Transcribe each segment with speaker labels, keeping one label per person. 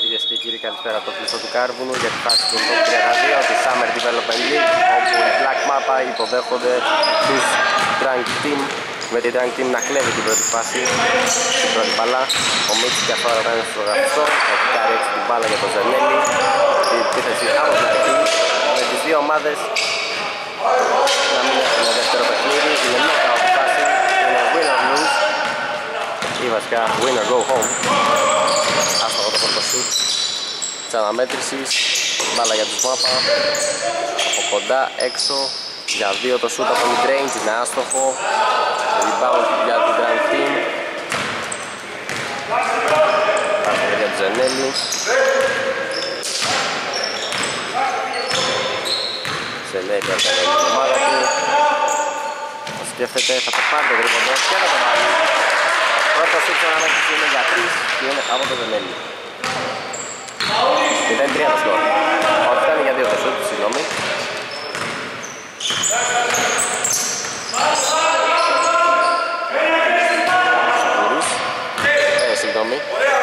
Speaker 1: Κυρίες και κύριοι, καλησπέρα από το κλειστό του Κάρβουνου για τη φάση του 32 της Summer Development League, όπου οι Black Mappa υποδέχονται τους Drunk Team, με τη Drunk Team να κλέβει την πρώτη φάση, την πρώτη μπάλα. Ο Μίτσης και αυτό θα είναι στο γραφιστό, θα κάνει έτσι την μπάλα για τον Ζενέλη, την επίθεση από την αρχή, με τις δύο ομάδες να μην έχουν δεύτερο παιχνίδι. Είναι knockout φάση, είναι win or lose ή βασικά win or go home. Άστοχο το πρώτο σουτ της αναμέτρησης, μπάλα για τους Mappa, από κοντά έξω για δύο το σουτ από mid-range, είναι άστοχο, rebound για την Drunk Team, άστοχο για τον Ζενέλη. Ζενέλη θα κάνει την ομάδα του, θα σκέφτεται, θα το πάρει το γρήγορο και θα το βάλει. Πρώτο σουτ της αναμέτρησης είναι για 3 και είναι από τον Ζενέλη. 0-3 το σκορ. Όχι, ήταν για 2 το σουτ, συγγνώμη. Σιγούρης. Συγγνώμη.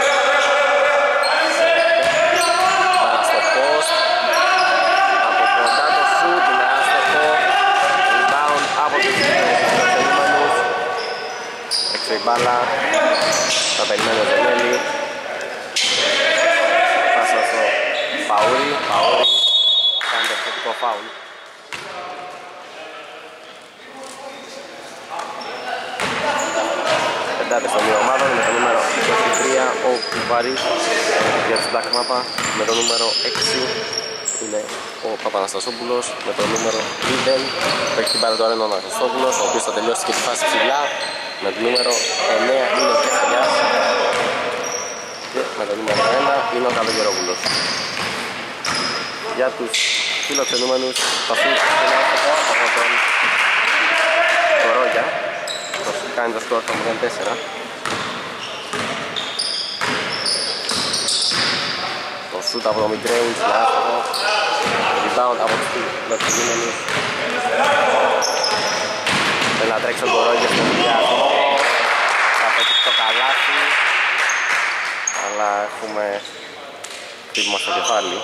Speaker 1: Πάρα στο post. Από κοντά το σουτ, είναι άστοχο. Rebound από τους θελούμενους. Έξω η μπάλα. Θα περιμένει ο Ζενέλη. Πάσα στο Παούρι. Παούρι κάνει το επιθετικό φάουλ. Πεντάτε στο δύο ομάδων με το νούμερο 23 ο Κουβάρης για τους Black Mappa, με το νούμερο 6 είναι ο Παπαναστασόπουλος, με το νούμερο 5 που έχει την πάρει τώρα είναι ο Αναστασόπουλος, ο οποίος θα τελειώσει και τη φάση ψηλά, με το νούμερο 9 είναι ο Κεφαλιάς και με το νούμερο 1 είναι ο Καλογερόπουλος. Για τους φιλοξενούμενους θα σουτ είναι άστοχο από τον Κορόγια, κάνει το σκορ στο 0-4. Το σουτ από το mid-range είναι άστοχο, rebound από τους φιλοξενούμενους. Θέλει να τρέξει ο Κορόγια στον διάδρομο, θα πετύχει το καλάθι, αλλά έχουμε χτύπημα στο κεφάλι.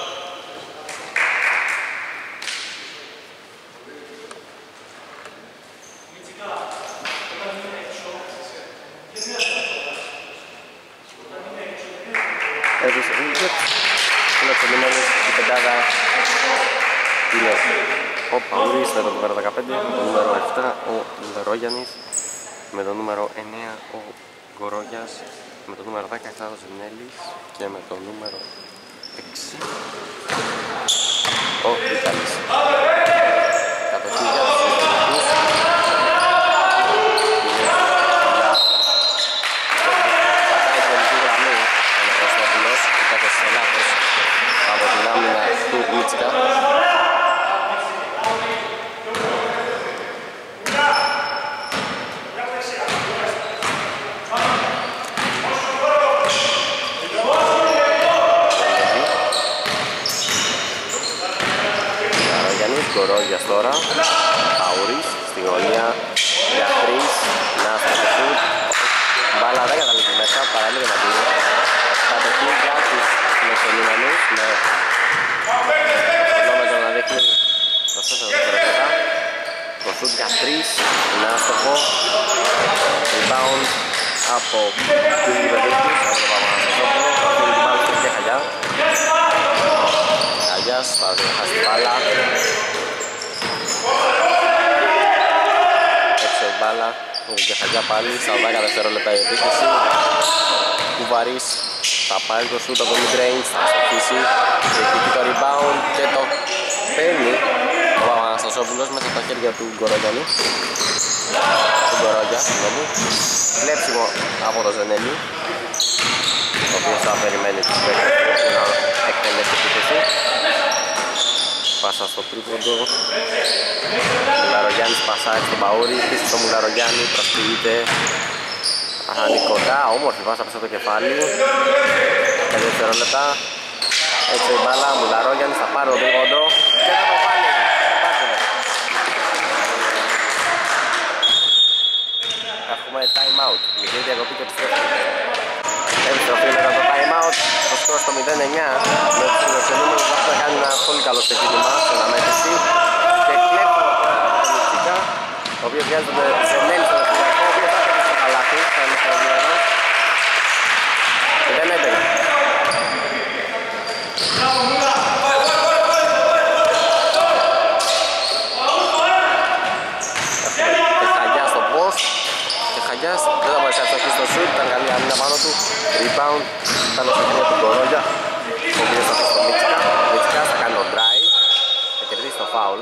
Speaker 1: Έδωσε Βίλκετ, φιλοξενημένος η πεντάδα είναι ο Παούρης με το νούμερο 15, με το νούμερο 7 ο Λερόγιαννης, με το νούμερο 9 ο Γκορόγιας, με το νούμερο 17 ο Ζενέλης και με το νούμερο 6 ο Βιτάλης. Κατοχή για τους Βιταλικούς. Πατάει την ελληνική γραμμή ο Νεγοστόπουλος, ήταν σε λάθος από την άμυνα του Μίτσικα. Κορόγιας τώρα, Παούρης στην γωνία για 3, Νάστα το σουτ, μπάλα δεν καταλήγει μέσα, παραλίγο να πει. Κατοχή για τους φιλοξενούμενους με κιλόμετρο να δείχνει το 4 δευτερόλεπτα. Το σουτ για 3, Νάστοχο, rebound από τους Λιβεδίκους, από τον Παπαναστασόπουλο, θα αφήνει την μπάλα στο Κεχαγιά. Καγιάς θα χάσει την μπάλα. Έξω η μπάλα, ο Κεχαγιά πάλι, στα 10 δευτερόλεπτα η επίθεση. Κουβαρής θα πάρει το σούτ από το mid-range, θα στοχίσει, διεκδικεί το rebound και το παίρνει ο Παπαναστασόπουλος μέσα από τα χέρια του Γκορόγιαννη. Του Γκορόγια, συγγνώμη. Κλέψιμο από το Ζενέλη, ο οποίος θα περιμένει τους παίκτες να εκτελέσει επίθεση. Πάσα στο τρίποντο, Μουλαρογιάννης πασάρει στον Παούρη, πίσω στο Μουλαρογιάννη, προσποιείται, είναι κοντά, όμορφη πάσα πίσω το κεφάλι, 5 δευτερόλεπτα, έτσι η μπάλα, Μουλαρογιάννης θα πάρει το τρίποντο και θα το βάλει, έχουμε time out, μικρή διακοπή και επιστρέφει μετά το time time out, το σκορ στο 0-9 με τους φιλοξενούμενους να έχουν κάνει ένα πολύ καλό ξεκίνημα στην αναμέτρηση και κλέφτουν από τον Μιτσίκα, ο οποίος βγάζει τον Ζενέλη στο δευτεριακό, ο οποίος θα έπαιξε στο καλάθι, θα είναι στο διαδρόμο 0-11. Δεν θα μπορέσει να φτιάξει στο σουτ, ήταν καλή άμυνα πάνω του. Rebound, ήταν στο χέρι του Κορόγια, ο οποίος θα πει στο Μίτσικα. Ο Μίτσικας θα κάνει το drive, θα κερδίσει το foul.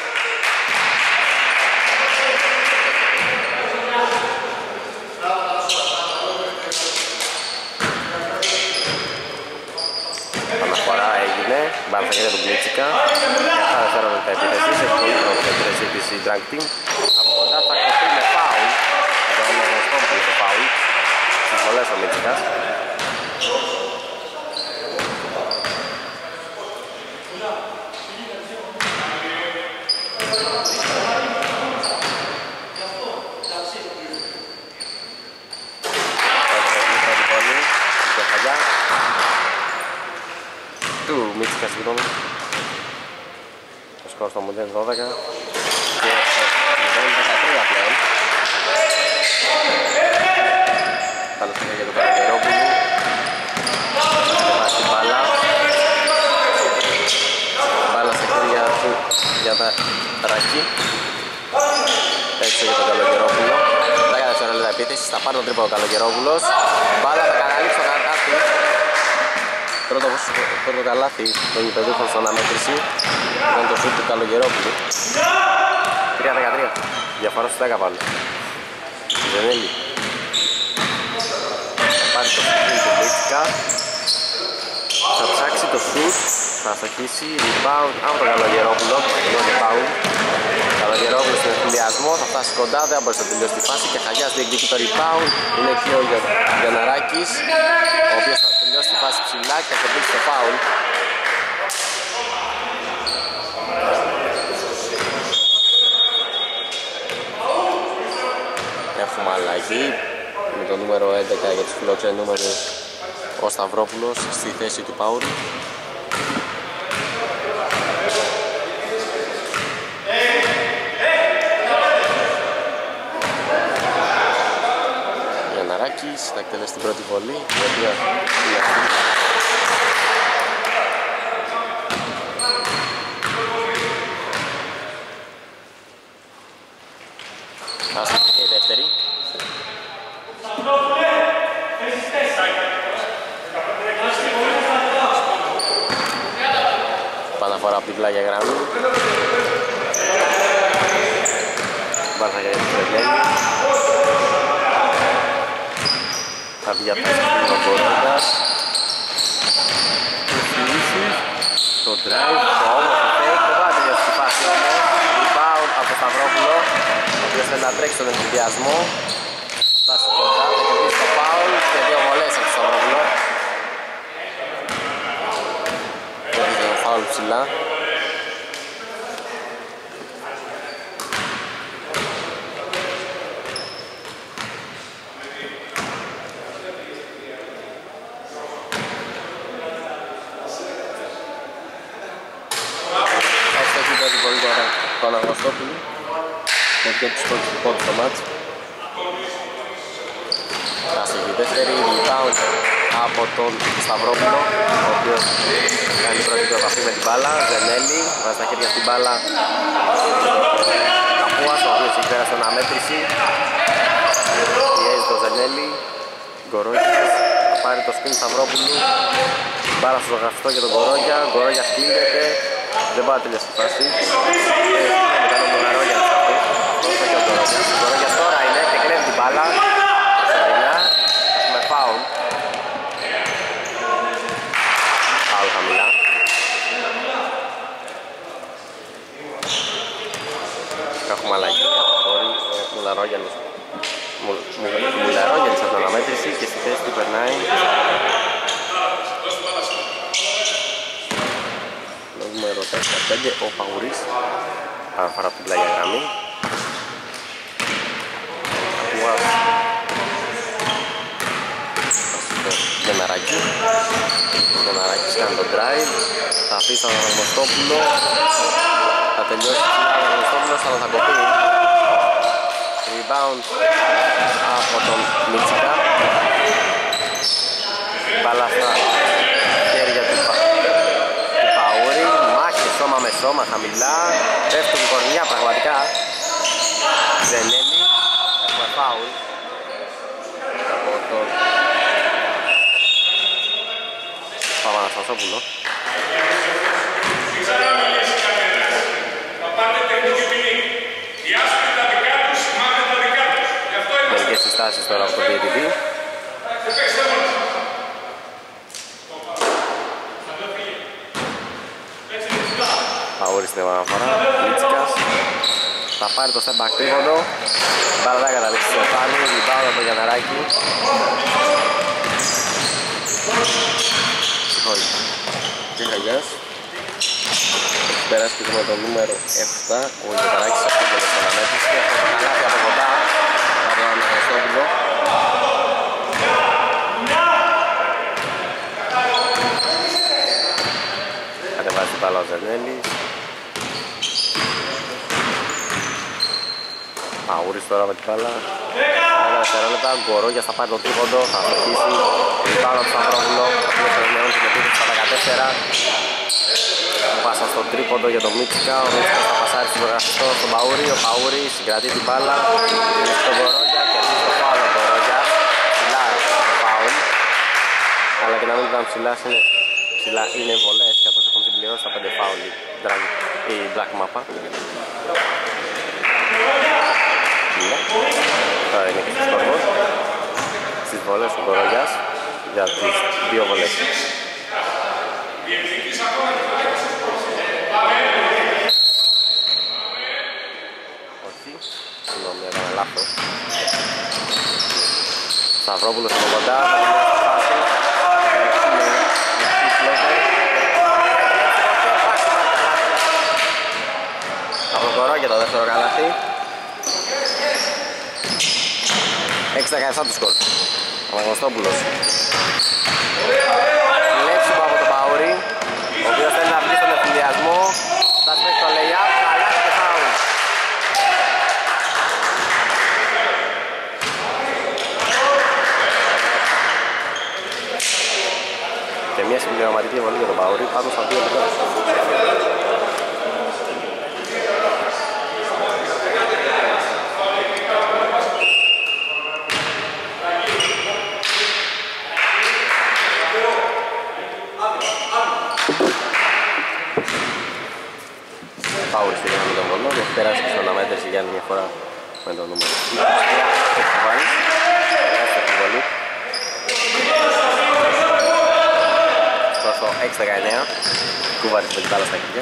Speaker 1: Αναφορά έγινε, μπάλα στα χέρια του Μίτσικα. Για αυτά δευτερόλεπτα επίθεσης, έχει πολύ χρόνο την επίθεση της η Drunk Team. Από κοντά θα κοπεί με foul. Το φάουλ στις βολές ο Μίτσικας. Του Μίτσικας, συγγνώμη. Το σκορ στο 0-12 και 0-13 πλέον. Καλώς είναι για τον Καλογερόπουλο. Βάζει την μπάλα. Μπάλα στα χέρια του για τα Ρακή. Έξω για τον Καλογερόπουλο. 10 δευτερόλεπτα επίθεσης, θα πάρει τον τρίπο ο Καλογερόπουλος. Μπάλα θα καταλήξει το καλάθι. Πρώτο καλάθι των γηπεδούχων στην αναμέτρηση. Ήταν το σουτ του Καλογερόπουλου. 3-13. Διαφορά στους 10 πάλι. Ζενέλη. Πάρει το σουτ του Μίτσικα. Θα ψάξει το σουτ. Θα αστοχίσει. Rebound από τον Καλογερόπουλο. Ενώ rebound. Καλογερόπουλος στον εφηλιασμό. Θα φτάσει κοντά. Δεν μπορεί να τελειώσει τη φάση. Και Χαγιάς διεκδικεί το rebound. Είναι εκεί ο Γιανναράκης, ο οποίος θα τελειώσει τη φάση ψηλά και θα κερδίσει το foul. Έχουμε αλλαγή με το νούμερο 11 για τους φιλοξενούμενους, ο Σταυρόπουλος στη θέση του Παούρη. Γιανναράκης θα εκτελέσει την πρώτη βολή, η οποία είναι αυτή. Άστοχη και η δεύτερη. Παναφορά από την πλάγια γραμμή. Μπάρθα για την Φερλέλη. Θα βγει από το σκηνό Κορώντας. Το drive, το όμορφο fake, δεν πάει τελειώσει τη φάση όμως. Rebound από το Σταυρόπουλο, ο οποίος θέλει να τρέξει τον ενθουσιασμό. Φτάσει κοντά, θα κερδίσει το foul και δύο βολές από το Σταυρόπουλο. Κερδίζει το foul ψηλά. Τον Αγωστόπουλο με δύο τους πρώτους του πόντου στο μάτς. Άστοχη δεύτερη, rebound από τον Σταυρόπουλο, ο οποίος κάνει την πρώτη του επαφή με την μπάλα. Ζενέλη, βάζει τα χέρια στην μπάλα. Καπούας, ο οποίος έχει πέρασει στην αναμέτρηση. Πιέζει το Ζενέλη. Γκορόγιας θα πάρει το σπιν Σταυρόπουλου. Μπάλα στο γραφιστό για τον Γκορόγια. Γκορόγιας κλείνεται. Δεν πάει να τελειώσει τη φάση. Κάνω τον Αρόγιας αυτό. Αυτό και ο Γκορόγιας. Ο Γκορόγιας τώρα είναι και κλέβει την μπάλα. Καθαρινά. Έχουμε φάουλ. Φάουλ χαμηλά. Έχουμε αλλαγή. Μουλαρόγιανης από την αναμέτρηση και στη θέση του περνάει νούμερο 4-5 ο Παγουρής. Παραφορά από την πλάγια γραμμή. Γεναράκη. κάνει τον drive, θα αφήσει τον Αναγνωστόπουλο, θα τελειώσει ψηλά ο Αναγνωστόπουλος, αλλά θα κοπεί. Rebound από τον Μίτσικα. Μπάλα στα χέρια του Παούρη, μάχη σώμα με σώμα χαμηλά, πέφτουν κορνιά πραγματικά. Ζενέλη, έχουμε φάουλ από τον Παπαναστασόπουλο. Μερικές συστάσεις τώρα από τον διαιτητή. Παούρης στην επαναφορά, Λίτσικας θα πάρει το step back τρίποντο. Μπάλα θα καταλήξει στο πάνω, rebound από το Γιανναράκη. Συγχωρείτε. Και Χαγιάς. Πέρασε και με το νούμερο 7, ο Γιανναράκης ο Άγγελος στον ανέτηση. Και αυτό το καλάθι από κοντά από τον Αναγνωστόπουλο. Κατεβάζει την μπάλα ο Ζερνέλης. Παούρης τώρα με την μπάλα. 1 δευτερόλεπτα, Γκορόγιας θα πάρει το τρίποντο, θα στοχίσει. Πάνω από τον Σταυρόπουλο, αυτός θα εννοούν την επίθεση στα 14. Πάσα στο τρίποντο για τον Μίτσικα, ο Μίτσικας θα πασάρει στον προγραφιστό στον Παούρη. Ο Παούρης συγκρατεί την μπάλα, βρίσκει τον Γκορόγια και βρίσκει το φάουλ ο Γκορόγιας. Ψηλά το φάουλ, αλλά και να μην ήταν ψηλά είναι βολές, καθώς έχουν συμπληρώσει τα 5 φάουλ η Black Mapa. Τώρα είναι και στις κορμός, στις βολές του Κορογιάς για τις 2 βολές. Όχι, συγγνώμη, έκανα λάθος. Σταυρόπουλος από κοντά, θα από τον Κορόγια το δεύτερο καλάθι. 6-17 του σκορ. Ο Αναγνωστόπουλος. Λέξιμο από τον Παούρη, ο οποίος θέλει να βγει στον ευθυνδιασμό. Θα σπέξει το lay-up, καλά και φάουλ. Και μια συμπληρωματική βολή για τον Παούρη, πάνω στα 2 λεπτά. Παούρη στη γραμμή των βολών, έχει περάσει και στον αναμέτρηση για άλλη μια φορά με το νούμερο 23. Έχει βάλει, έχει βολή. Στο 6-19, Κούβαρης με την μπάλα στα χέρια.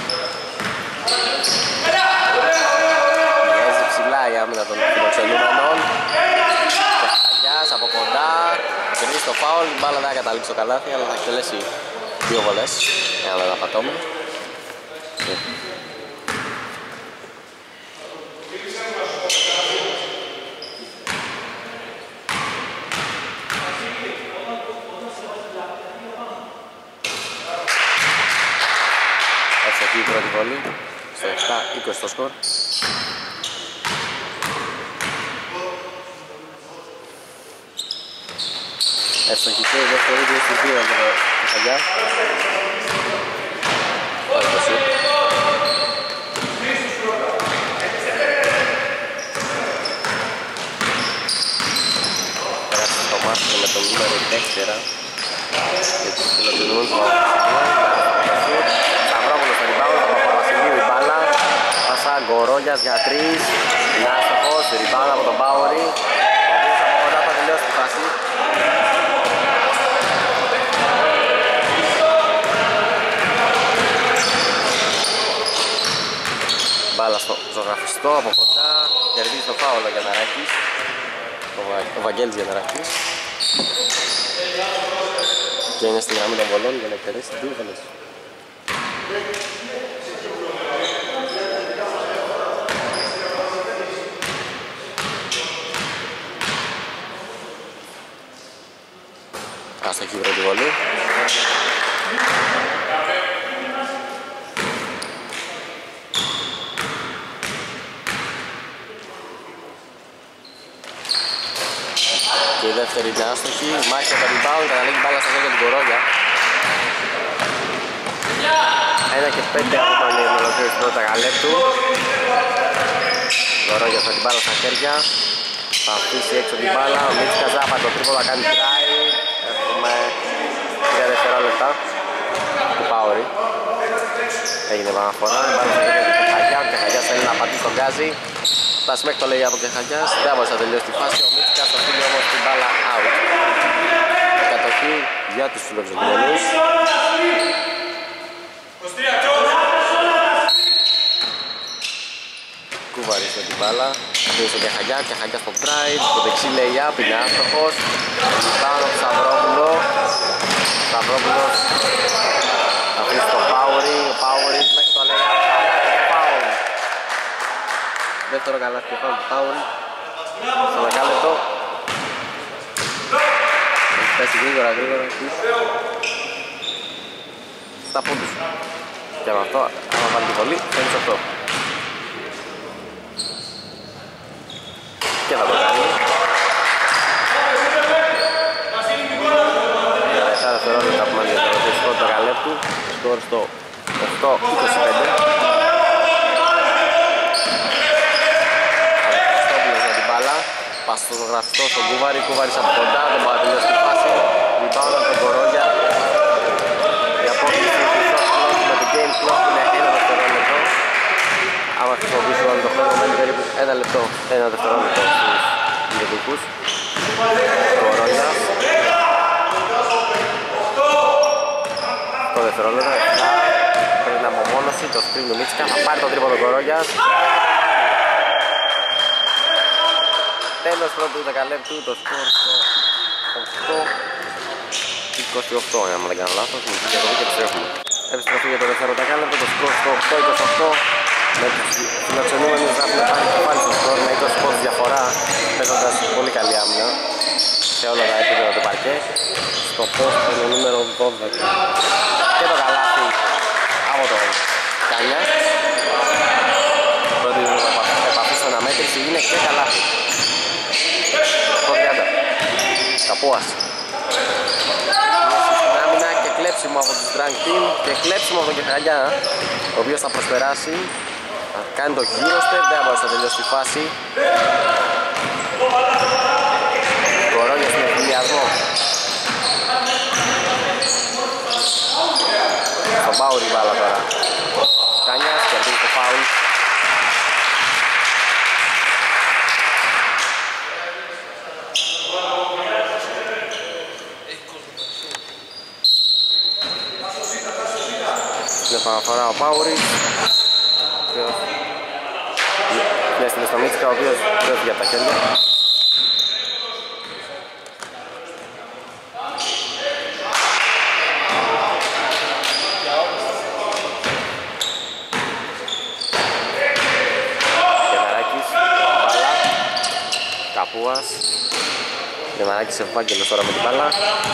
Speaker 1: Πιέζει ψηλά η άμυνα των φιλοξενούμενων. Και Χαγιάς από κοντά, κερδίζει το φάουλ, η μπάλα δεν θα καταλήξει το καλάθι, αλλά θα εκτελέσει 2 βολές, εάν δεν απατώμε. Εύστοχη η πρώτη βολή, στο 7-20 το σκορ. Εύστοχη και η δεύτερη, 2 στις 2 από το Χαγιά. Ωραία το σουτ. Πέρασε στο μάτι με το νούμερο 4 και τους φιλοξενούμενους του Παπαβασιλείου. Σταυρόπουλος στο rebound από Παπαβασιλείου η μπάλα. Πάσα Γκορόγιας για 3. Είναι άστοχος, rebound από τον Παούρη, ο οποίος από κοντά θα τελειώσει τη φάση. Μπάλα στο ζωγραφιστό από κοντά, κερδίζει το φάουλο για Γιανναράκης, ο Βαγγέλης Γιανναράκης, και είναι στη γραμμή των βολών για να εκτελέσει 2 βολές. άστοχη η πρώτη βολή. Και η δεύτερη είναι άστοχη. Μάχη για το rebound, καταλήγει μπάλα στα χέρια του Κορόγια. 1 και 5 από τον ολοκλήρωση του πρώτου δεκαλέπτου. Κορόγια θα την μπάλα στα χέρια. Θα αφήσει έξω την μπάλα. Ο Μίτσης Καζάπα το τρίπο θα κάνει try. Έχουμε 3 δευτερόλεπτα του Πάουρη. Έγινε επαναφορά. Μπάλα στα χέρια του Κεχαγιά. Ο Κεχαγιάς θέλει να πατήσει τον Γκάζι. Φτάσει μέχρι το λέει από Κεχαγιάς. Δεν μπορούσε να τελειώσει τη φάση. Ο Μίτσικας θα φύγει όμως την μπάλα out. Κατοχή για τους φιλοξενούμενους. Κούβαρης με την μπάλα. Πήγε στον Κεχαγιά. Κεχαγιάς στο drive. Το δεξί λέει up. Είναι άστοχος. Πάνω από Σταυρόπουλο. Σταυρόπουλος θα αφήσει το Πάουρη. Ο Πάουρης μέχρι το λέει up. Δεύτερο καλάθι και πάνω του Πάουρη. Στο δεκάλεπτο. Έχει πέσει γρήγορα στα πόντους. Και με αυτό, άμα βάλει τη βολή, φαίνεται σε αυτό. Και θα το κάνει. Για 7 δευτερόλεπτα που μένει για το πρώτο δεκαλέπτου. Σκορ στο 8-25. Πας στο γραφτό στον Κούβαρη, Κούβαρης από κοντά, δεν μπορεί να τελειώσει τη φάση. Rebound από τον Κορόγια. Η απόκληση του shot clock με το game clock είναι 1 δευτερόλεπτο. Άμα χρησιμοποιήσουμε όλο το χρόνο μένει περίπου 1 λεπτό, 1 δευτερόλεπτο στους ειδικούς. Κορόγια. 8 δευτερόλεπτα, 7. Πρέπει να απομόνωση, το screen του Μίτσικα, θα πάρει το τρίποντο Κορόγιας. Τέλος πρώτου δεκαλέπτου, το σκορ στο 8-28, αν δεν κάνω λάθος, μου πήγε εδώ και επιστρέφουμε. Επιστροφή για το δεύτερο δεκαλέπτο, το σκορ στο 8-28, με τους φιλοξενούμενους να έχουν πάρει και πάλι στο σκορ με 20 πόντους διαφορά, παίζοντας πολύ καλή άμυνα σε όλα τα επίπεδα του παρκέ. Στο post το νούμερο 12 και το καλάθι από τον Κάνια. Πρώτη επαφή στην αναμέτρηση είναι και καλάθι. Το 30. Καπούας. Στην άμυνα και κλέψιμο από τους Drunk Team και κλέψιμο από τον Κεχαγιά, ο οποίος θα προσπεράσει, θα κάνει το Eurostep, δεν μπορούσε να τελειώσει τη φάση. Κορόγια στην εκβιασμό. Στον Πάουρη μπάλα τώρα. Κάνιας, κερδίζει το φάουλ. Στην επαναφορά ο Πάουρης. Πιέστηκε στο Μίτσικα, ο οποίος βρέθηκε από τα χέρια. Καπούας. Δεμαράκης Ευάγγελος τώρα με την μπάλα.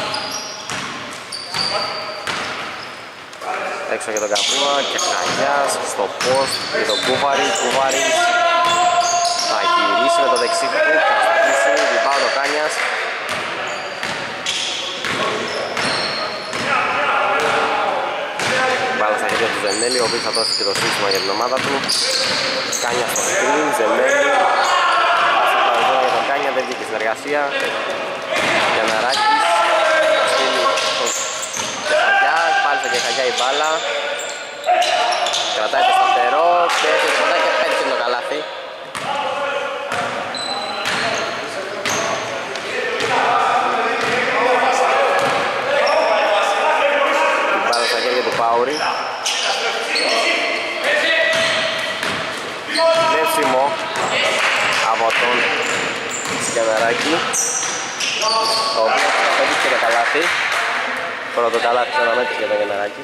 Speaker 1: Έξω για τον Καπούα και Χαγιάς στο post για τον Κούβαρη. Κούβαρης θα γυρίσει με το δεξί του, θα σταθήσει, rebound ο Κάνιας. Μπάλα στα χέρια του Ζενέλη, ο οποίος θα δώσει και το σύστημα για την ομάδα του. Κάνιας στο screen, Ζενέλη. Για τον Κάνια δεν βγήκε συνεργασία. Γιανναράκης στείλει τον Κεχαγιά, πάλι στον Κεχαγιά η μπάλα. Κρατάει το σταθερό και έρχεται κοντά και πέτυχε το καλάθι. Η μπάλα στα χέρια του Πάουρη. Λεύσιμο από τον Σκιαναράκη, ο οποίος πέτυχε το καλάθι. Πρώτο καλάθι σε αναμέτρηση για τον Γιανναράκη.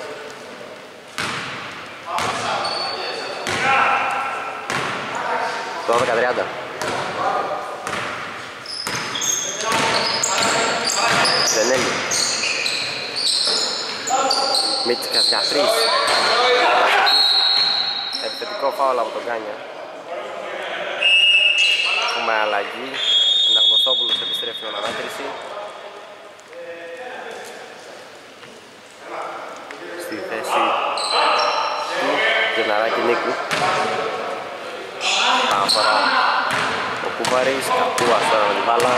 Speaker 1: Το 12-30. Ζενέλη. Μίτσικας για 3. Επιθετικό φάουλ από τον Κάνια. Έχουμε αλλαγή. Αναγνωστόπουλος επιστρέφει στην αναμέτρηση. Στη θέση του Γεναράκη Νίκου. Αναφορά ο Κούβαρης, Καπούας τώρα με την μπάλα.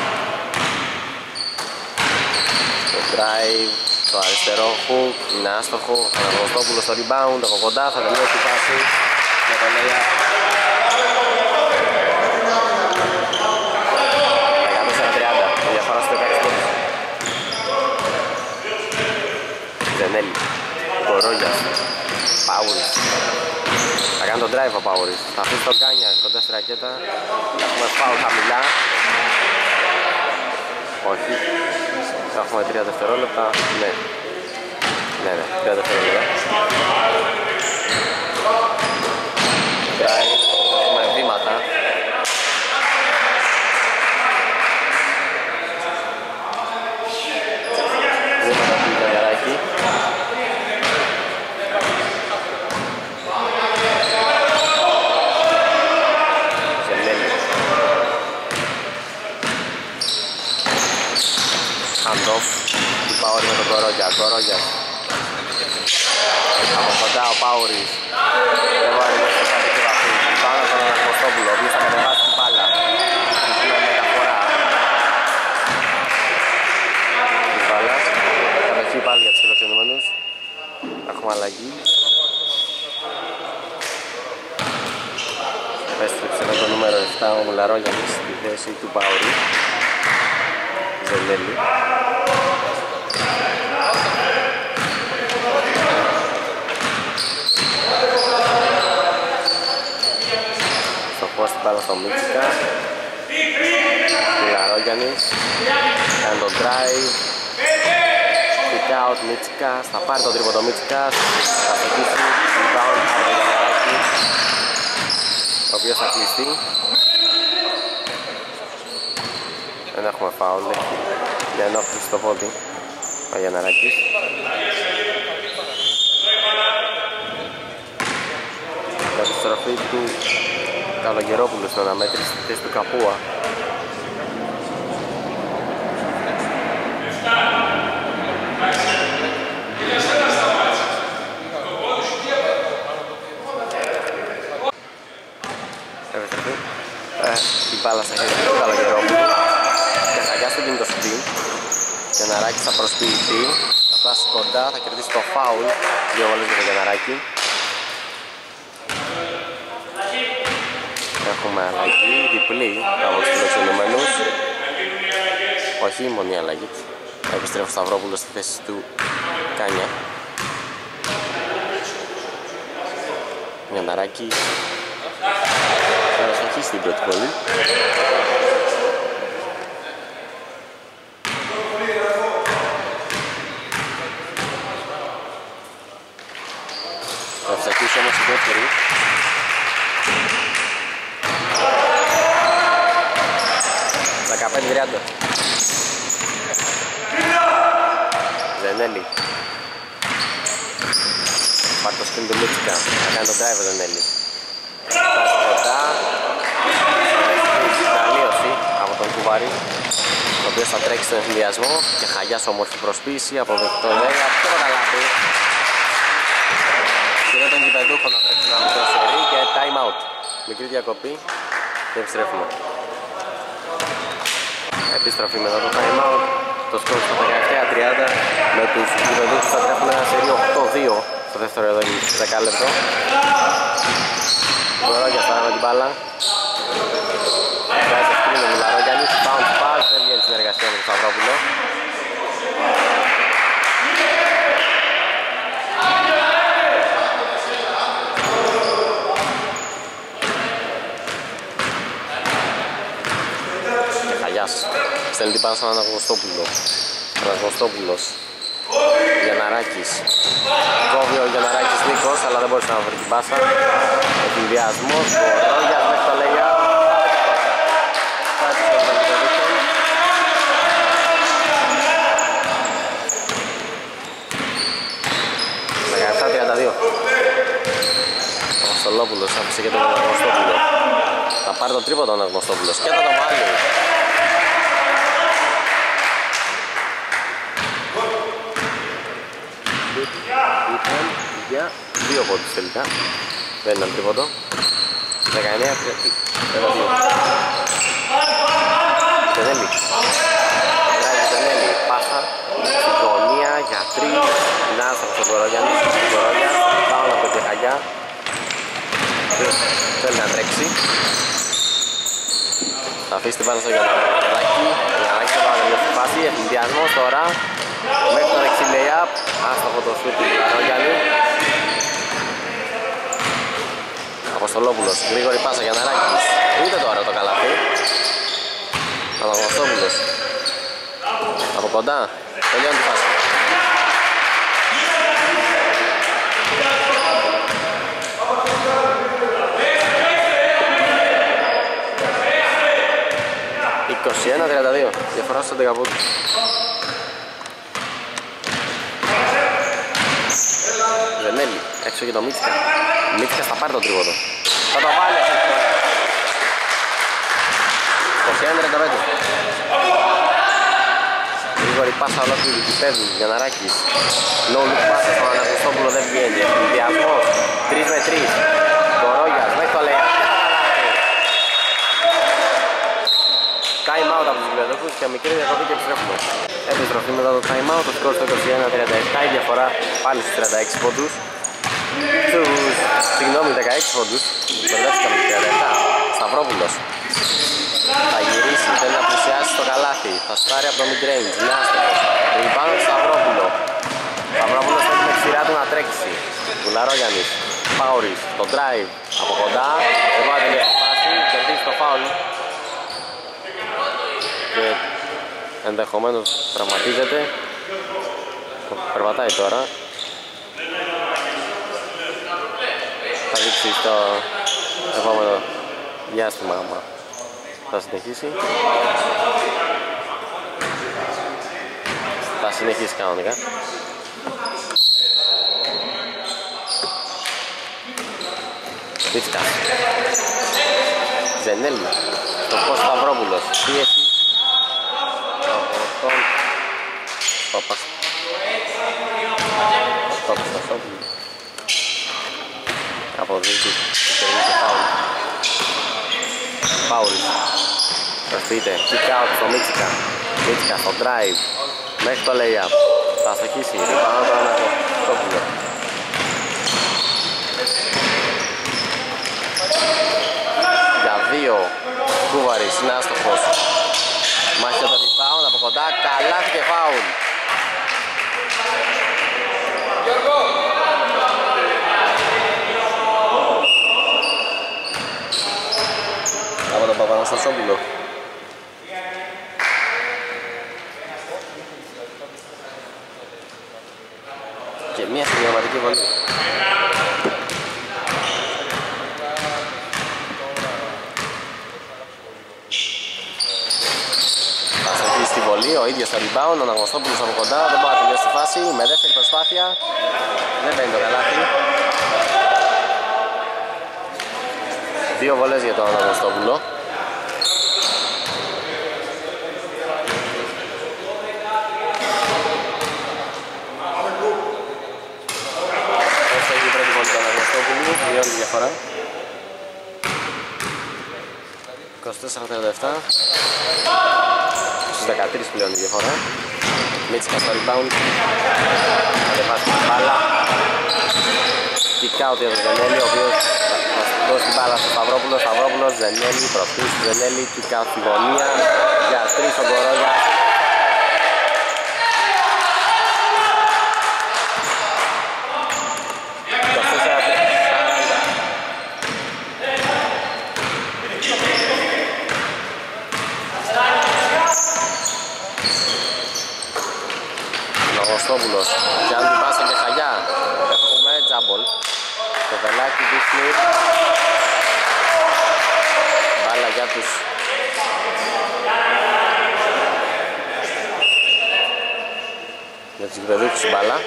Speaker 1: Το drive, το αριστερό hook, είναι άστοχο. Αναγνωστόπουλος στο rebound, από κοντά θα τελειώσει τη φάση με το layup. 104-30, η διαφορά στο 16 πόντους. Ζενέλη, Κορόγιας, Πάουρης. Θα κάνει τον drive ο Πάουρης, θα αφήσει τον Κάνια κοντά στη ρακέτα. Έχουμε φάουλ χαμηλά. Όχι. Θα έχουμε 3 δευτερόλεπτα. Ναι. Ναι, 3 δευτερόλεπτα. Drive, έχουμε βήματα. Βήματα του Γιανναράκη. Handoff του Πάουρη με τον Κορόγια. Κορόγιας από κοντά ο Πάουρης δεν μπορεί να έχει κάτι και βαθύ. Πάνω από τον Κωστόπουλο, ο οποίος θα κατεβάσει την μπάλα. Έχουμε μεταφορά της μπάλας. Κατοχή πάλι για τους φιλοξενούμενους. Έχουμε αλλαγή. Επέστρεψε με το νούμερο 7 ο Μουλαρόγιανης στη θέση του Πάουρη. Ζενέλη. Στο φως την μπάλα στο Μίτσικα. Μουλαρόγιανης. Κάνει το drive. Kick out Μίτσικας. Θα πάρει τον τρίποντο Μίτσικας. Θα στοχίσει. Rebound από τον Γιανναράκη, ο οποίος θα κλειστεί. Δεν έχουμε φάουλ, για ενόχληση στο πόδι ο Γιανναράκης. Η επιστροφή του Καλογερόπουλου στην αναμέτρηση στη θέση του Καπούα. Επιστροφή. Η μπάλα στα χέρια του Καλογερόπουλου. Και χαγιά στο κινητό σπίτι. Γιανναράκης θα προσποιηθεί, θα φτάσει κοντά, θα κερδίσει το φάουλ. 2 βολές για τον Γιανναράκη. Έχουμε αλλαγή, διπλή από τους φιλοξενούμενους. Όχι, μονή αλλαγή. Θα επιστρέφει ο Σταυρόπουλος στη θέση του Κάνια. Γιανναράκη θα αστοχίσει την πρώτη βολή. Θα ψαχίσει όμως η δεύτερη. Δεκαπέντε-30. Ζενέλη. Πάρει το σκριν του Μίτσικα. Θα κάνει τον drive ο Ζενέλη. Φτάσει κοντά. Στην αλλίωση από τον Κουβάρη, ο οποίος θα τρέξει στον εθνιασμό και χαγιά σε όμορφη προσποίηση από το Δέγα. Αυτό καταλάβει. Σειρά των κυπεδούχων να τρέξει ένα μικρό σερί και time out. Μικρή διακοπή και επιστρέφουμε. Επιστροφή μετά το time out. Το σκορ στο 17-30 με τους κυπεδούχους θα τρέχουν ένα σερί 8-2 στο δεύτερο εδώ 10 λεπτό. Κορόγιας θα με την μπάλα. Βγάζει το σκριν ο Μιλαρόγιανης. Bounce pass, δεν βγαίνει συνεργασία με τον Σταυρόπουλο. Στέλνει την πάνω στον Αναγνωστόπουλο. Αναγνωστόπουλος. Γιανναράκης. Κόβει ο Γιανναράκης Νίκος, αλλά δεν μπορούσε να βρει την πάσα. Εκυνδυασμός, Κορόγιας μέχρι το layup. Πέρασε και τον Αναγνωστόπουλο. Θα πάρει το τρίποντο ο Αναγνωστόπουλος και θα το βάλει. Ήταν για 2 πόντους τελικά. Δεν ήταν τρίποντο. 19-32. Ζενέλη. Ράγει Ζενέλη. Πάσα. Στην γωνία για 3. Νάστροφ στον Κορόγιανο. Κορόγια. Πάω από την Χαγιά. Θέλει να τρέξει. Θα αφήσει την πάνω στο Γιαννάκη. Γιαννάκη θα πάρει μια φάση. Ευθυνδιασμός τώρα. Μέχρι το δεξί lay-up. Άστοχο το σουτ του Καρόγιανου. Αποστολόπουλος. Γρήγορη πάσα για Ναράκης. Ούτε τώρα το καλάθι. Αναγνωστόπουλος. Από κοντά. Τελειώνει τη φάση. (21-32). Διαφορά στο 10 πόντους. Ζενέλη. Έξω για το Μίτσικα. Μίτσικας θα πάρει το τρίποντο. Θα το βάλει αυτή τη φορά. 21-35. Γρήγορη πάσα ολόκληρη του Πέδου. Γιανναράκης. No look πάσα στον Αναγνωστόπουλο δεν βγαίνει. Ευθυνδιασμός. 3 με 3. Κορόγιας μέχρι το λέει. Time out από τους βιβλιοτόκους και μικρή διακοπή και επιστρέφουμε. Επιστροφή μετά το time out, το σκορ στο 21-37, η διαφορά πάλι στους 36 πόντους. Συγγνώμη, 16 πόντους. Μπερδεύτηκαμε τους 37. Σταυρόπουλος. Θα γυρίσει, θέλει να πλησιάσει το καλάθι. Θα στάρει από το mid-range, είναι άστοχος. Ριμπάνω του Σταυρόπουλο. Σταυρόπουλος θέλει με τη σειρά του να τρέξει. Κουλαρόγιαννης, Πάουρης, το drive από κοντά. Εγώ θα τελειώσει τη φάση, κερδίζει το foul. Και ενδεχομένως τραυματίζεται. Περπατάει τώρα. Θα δείξει στο επόμενο διάστημα άμα θα συνεχίσει. Θα συνεχίσει κανονικά. Μίτσικας. Ζενέλη. Το πώς Σταυρόπουλος. Πίεση. Από τον Παπας. Παπαστασόπουλο. Αποδείχτηκε και φάουλ. Φάουλ. Προσποιείται. Kick out στο Μίτσικα. Μίτσικα στο drive. Μέχρι το lay-up. Θα αστοχίσει. Ριμπάνω το Αναγνωστόπουλο. Για 2. Κούβαρης είναι άστοχος. Μάχη το rebound από κοντά. Καλάθι και φάουλ. Από τον Παπαναστασόπουλο. Και μία συμπληρωματική βολή. Θα στοχίσει τη βολή, ο ίδιος στο rebound, ο Αναγνωστόπουλος από κοντά, δεν μπορεί να τελειώσει τη φάση, με δεύτερη προσπάθεια, δεν μπαίνει το καλάθι. 2 βολές για τον Αναγνωστόπουλο. Όσο έχει η πρώτη βολή του Αναγνωστόπουλου, βιώνει τη διαφορά. 24-37. Στους 13 πλέον η διαφορά. Μίτσικα στο rebound. Κατεβάζει την μπάλα. Kick out για τον Ζενέλη, ο οποίος θα δώσει την μπάλα στο Σταυρόπουλο. Σταυρόπουλος, Ζενέλη, προσπίσει Ζενέλη. Kick out στη γωνία. Για 3 στον Κορόγια. Αναγνωστόπουλος, πιάνει την πάσα και Χαγιά. Έχουμε τζάμπολ. Το βελάκι δείχνει. Μπάλα για τους για τους γηπεδούχους η μπάλα.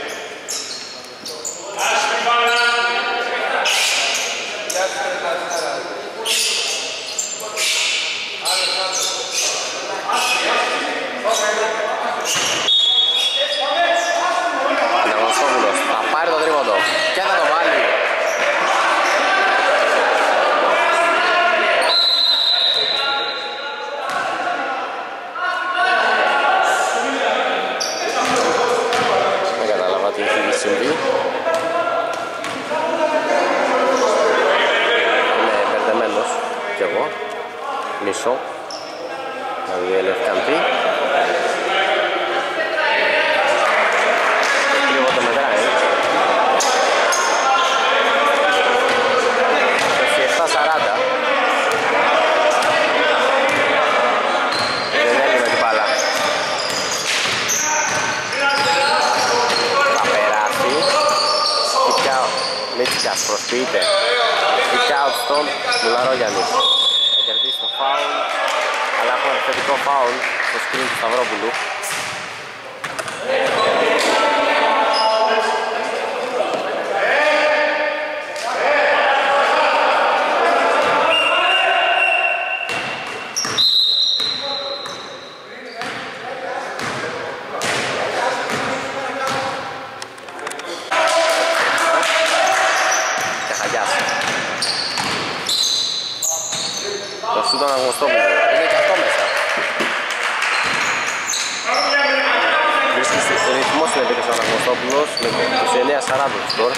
Speaker 1: συμβεί. Είμαι μπερδεμένος κι εγώ. Μισό. Να δει ελευκαντή. Λίγο το μετράει. 27-40. Δεν έλειπε την μπάλα. Θα περάσει. Μίτσικας προσποιείται. Kick out στον Μουλαρόγιαννη. Θα κερδίσει το φάουλ. Αλλά έχουμε επιθετικό φάουλ στο screen του Σταυρόπουλου. Το σούτον Αγνωστόπουλο. Είναι και αυτό μέσα. Βρίσκει ρυθμό στην επίθεση ο Αγνωστόπουλος με 29-40 το σκορ.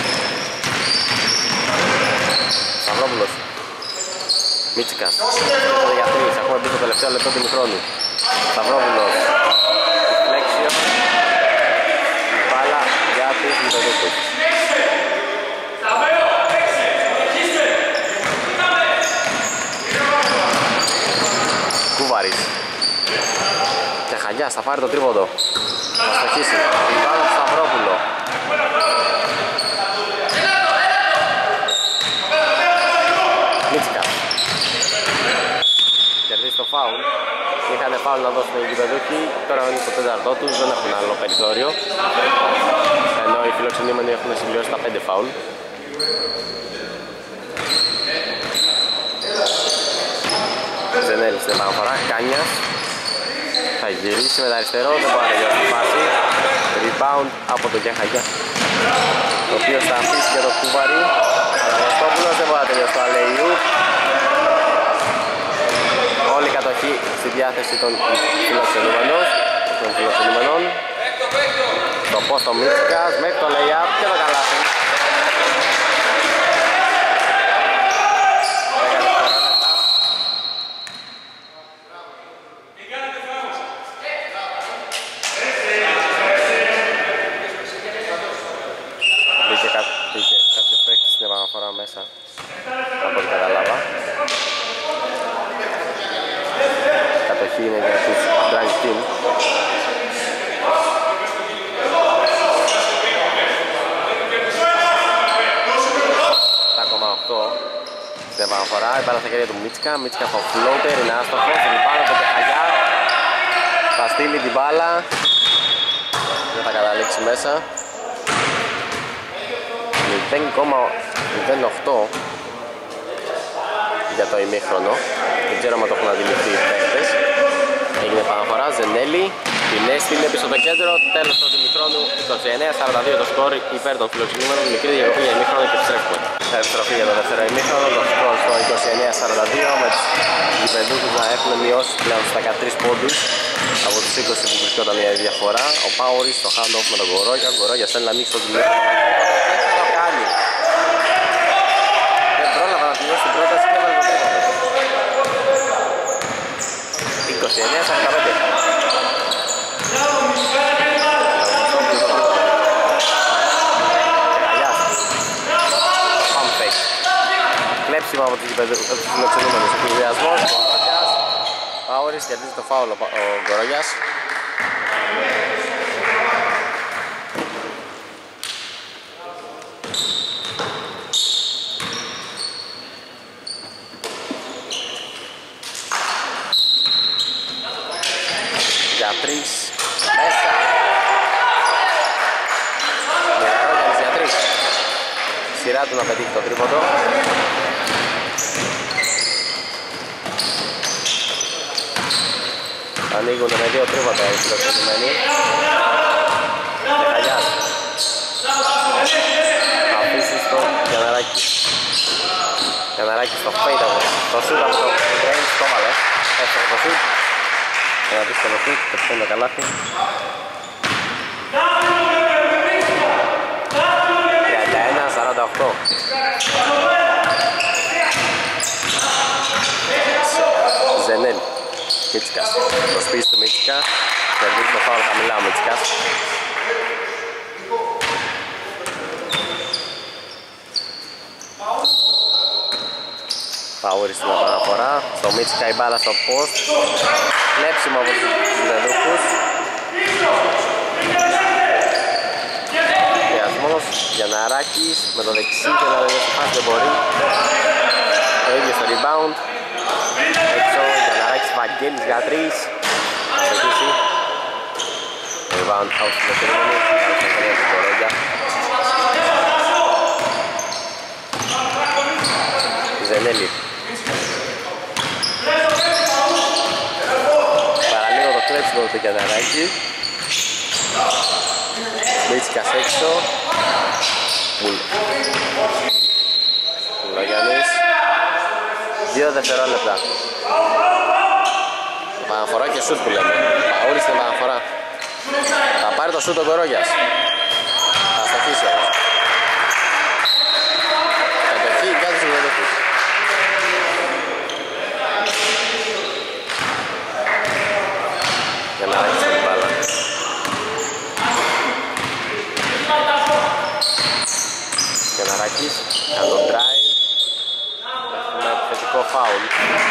Speaker 1: Σταυρόπουλος. Μίτσικας. Έρχεται για τρεις. Έχουμε μπει στο τελευταίο λεπτό του ημιχρόνου. Σταυρόπουλος. Φλέξιο. Μπάλα για τους γηπεδούχους. Κούβαρης. Και Χαγιάς θα πάρει το τρίποντο. Θα στοχίσει. Πάνω του Σταυρόπουλο. Μίτσικα. Κερδίζει το φάουλ. Είχανε φάουλ να δώσουν οι γηπεδούχοι. Τώρα είναι στο τέταρτό τους. Δεν έχουν άλλο περιθώριο. Ενώ οι φιλοξενούμενοι έχουν συμπληρώσει τα 5 φάουλ. Δεν έλειψε την επαναφορά, Κάνιας θα γυρίσει με τα αριστερό, δεν μπορεί να τελειώσει τη φάση. Rebound από τον Κιαχαγιά, ο οποίος θα αφήσει για τον Κούβαρη. Αναγνωστόπουλος δεν μπορεί να τελειώσει το αλεϊού. Όλη η κατοχή στη διάθεση των φιλοξενούμενων. Το post ο Μίτσικας μέχρι το lay-up και το καλάθι. Μέσα από ό,τι καταλάβα. Κατοχή είναι για τους Drunk Team. Τα 8 στην επαναφορά. Η μπάλα στα χέρια του Μίτσικα. Μίτσικα στο floater, είναι άστοχος. Πάνω από τον Κεχαγιά. Θα στείλει την μπάλα. Δεν θα καταλήξει μέσα. 0,08 για το ημίχρονο. Δεν ξέρω αν το έχουν αντιληφθεί οι παίκτες. Έγινε επαναφορά, Ζενέλη την έστειλε πίσω το κέντρο. Τέλος του ημίχρονου, 29-42 το σκορ υπέρ των φιλοξενούμενων. Μικρή διακοπή για ημίχρονο και επιστρέφουμε. Θα επιστροφή για το δεύτερο ημίχρονο. Το σκορ στο 29-42 με τους γηπεδούχους να έχουν μειώσει πλέον στα 13 πόντους από τους 20 που βρισκόταν η διαφορά. Ο Πάουρης στο hand-off με τον Κορόγια. Ο Κορόγιας θέλει να ανοίξει το τηλέφωνο. Δεν πρόλαβα να τελειώσει την πρόταση και έβαλε το τρίποντο. 29-45. Κλέψιμο από τους φιλοξενούμενους. Ο πληδιασμός, ο Κορόγιας. Πάουρης κερδίζει το φάουλ ο Κορόγιας. Για 3 μέσα. Κορόγιας για 3. Σειρά του να πετύχει το τρίποντο. Ανοίγουν με 2 τρίποτα οι φιλοξενούμενοι. Κεχαγιάς. Αφήσει στο Γιανναράκη. Γιανναράκη στο fade από το σούτ από το range το βάλε. Έφερε το σούτ. Ένα δύσκολο σούτ, πετυχαίνει το καλάθι. σωστό. Ζενέλ, Μίτσικας, προσπίσει του Μίτσικα, κερδίζει το φάουλ χαμηλά ο Μίτσικας. Παούρη στην επαναφορά, στο Μίτσικα η μπάλα στο post, κλέψιμο από τους Δεδρούχους. Πιασμός, Γιανναράκης με το δεξί και να δει φάση δεν μπορεί. Το ίδιο στο rebound. Έξω, Γιανναράκης Βαγγέλης για 3. Θα στοχίσει. Rebound out στο τρίμηνο, κάνει στο χέρι του Κορόγια. Ζενέλη. Παραλίγο το κλέψιμο του Γιανναράκη. Μίτσικας έξω. Πουλογιάννης. 2 δευτερόλεπτα. Επαναφορά και σουτ που λέμε. Παούρη στην επαναφορά. Θα πάρει το σουτ ο Κορόγιας. Θα στοχίσει όμως. Κατοχή κάτω στους Δεδρούχους. Για να ρίξει την μπάλα. Γιανναράκης, κάνει τον drive. Έχουμε επιθετικό φάουλ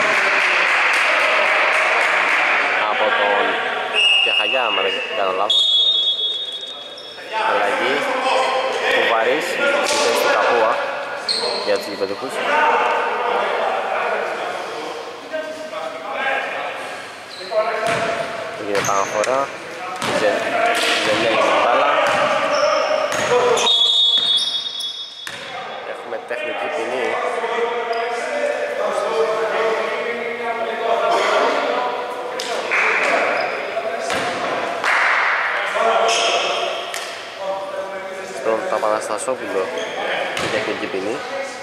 Speaker 1: από τον Κεχαγιά, αν δεν κάνω λάθος. Αλλαγή, Κουβαρής, στη θέση του Καπούα για τους γηπεδικούς. Έγινε επαναφορά, Ζενέλη την μπάλα. Έχουμε τεχνική ποινή. Στον Παπαναστασόπουλο η τεχνική ποινή.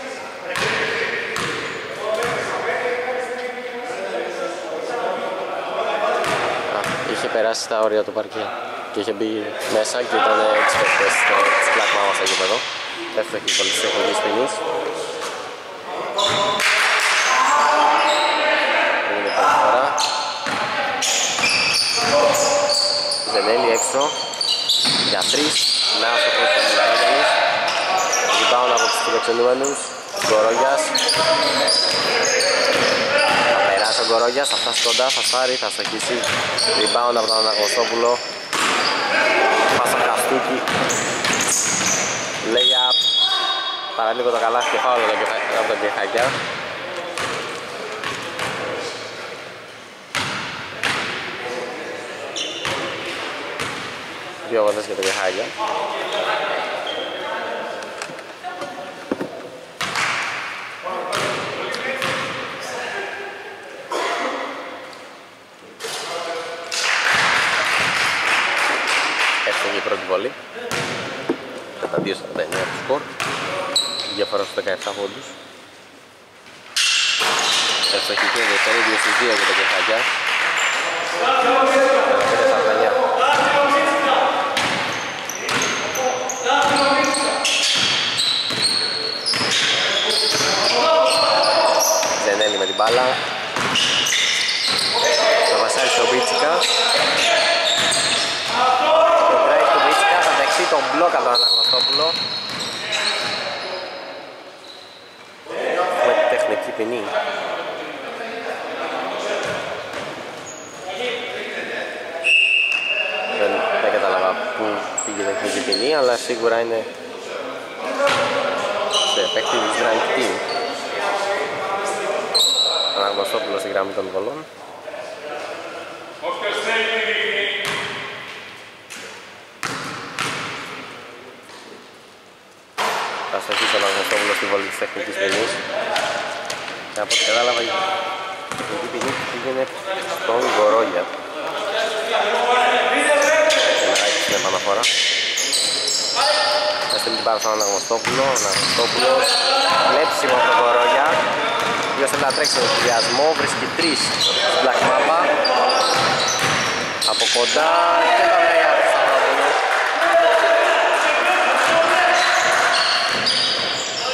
Speaker 1: Είχε περάσει τα όρια του παρκέ και είχε μπει μέσα και ήταν 6 παίκτες της Black Mamba στο γήπεδο. Εύστοχη πολύ της τεχνικής ποινής. Έγινε επαναφορά. Ζενέλη έξω για 3. Νέας ο πρώτος του Μιλαράκιανης. Rebound από τους φιλοξενούμενους. Γκορόγιας. Θα περάσει ο Γκορόγιας, θα φτάσει κοντά, θα στάρει, θα στοχίσει. Rebound από τον Αναγνωστόπουλο. Πάσα Καστούκι. Lay-up. Παραλίγο το καλάθι και φάουλ από τον Κεχαγιά. Δύο βολές για τον Κεχαγιά. Έφταγε η πρώτη βολή. 42-49 το σκορ. Διαφορά στους 17 πόντους. Έφταγε και η δεύτερη 2-2 για τον Κεχαγιά. 45-49. Ζενέλη με την μπάλα. Θα βασάρει στον Μπίτσικα. Το drive του Μπίτσικα θα δεχτεί τον μπλοκ από τον Αναγνωστόπουλο. Με τη τεχνική ποινή. Δεν κατάλαβα πού πήγε η τεχνική ποινή, αλλά σίγουρα είναι σε παίκτη της Grand Team. Αναγνωστόπουλο στη γραμμή των βολών. Θα στοχίσει ο Αναγνωστόπουλος στη βολή της τεχνικής ποινής. Και από ό,τι κατάλαβα η τεχνική ποινή πήγαινε στον Γκορόγια. Στην επαναφορά. Θα στείλει την πάρα στον Αναγνωστόπουλο. Ο Αναγνωστόπουλος κλέψιμο από τον Κορόγια. Ο οποίος θέλει να τρέξει τον συνδυασμό. Βρίσκει 3 στην Black Mamba. Από κοντά και τα λέει από τον Σταυρόπουλο.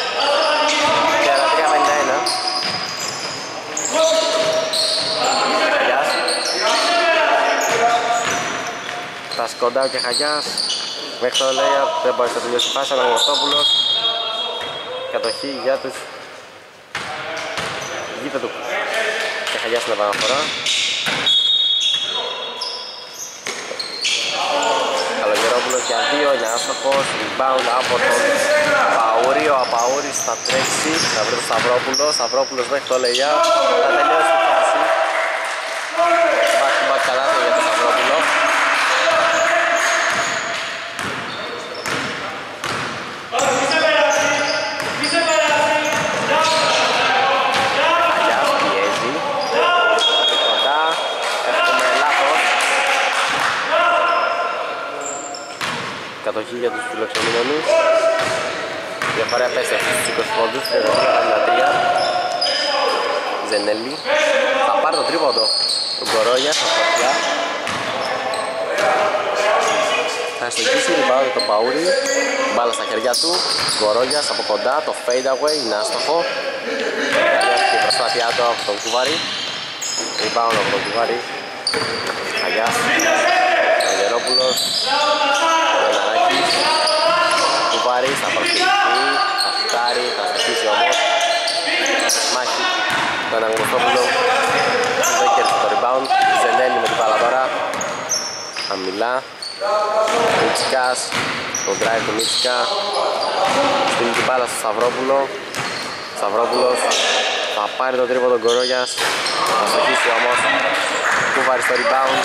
Speaker 1: Φτάσει κοντά ο Κεχαγιάς. Μέχρι το layup δεν μπορεί να τελειώσει η φάση. Ο Αναγνωστόπουλος. Κατοχή για τους γήπεδου. Κεχαγιάς στην επαναφορά. Καλογερόπουλος για 2, είναι άστοχος. Rebound από τον Παούρη. Ο Απαούρης θα τρέξει. Θα βρει τον Σταυρόπουλο. Σταυρόπουλος μέχρι το layup. Θα τελειώσει η φάση. Back to back καλάθι για τον Σταυρόπουλο. Κατοχή για τους φιλοξενούμενους. Διαφορά επέστρεψε στους 20 πόντους, 33. Ζενέλη θα πάρει το τρίποντο του Κορόγια στα φωτιά. Θα στοχίσει rebound τον Παούρη. Μπάλα στα χέρια του. Κορόγιας από κοντά, το fade away είναι άστοχο. Και η προσπάθειά του από τον Κουβάρη. Rebound από τον Κουβάρη. Χαγιάς. Καλογερόπουλος. Γιανναράκης. Κουβάρης θα προσφυγηθεί. Θα φτάρει, θα στοχίσει όμως. Μάχη τον Αναγνωστόπουλο. Δεν κέρδισε το rebound. Ζενέλη με την μπάλα τώρα. Χαμηλά. Μίτσικας. Το drive του Μίτσικα. Στείλει την μπάλα στο Σταυρόπουλο. Σταυρόπουλος θα πάρει το τρίποντο τον Κορόγιας. Θα στοχίσει όμως. Κουβάρης στο rebound.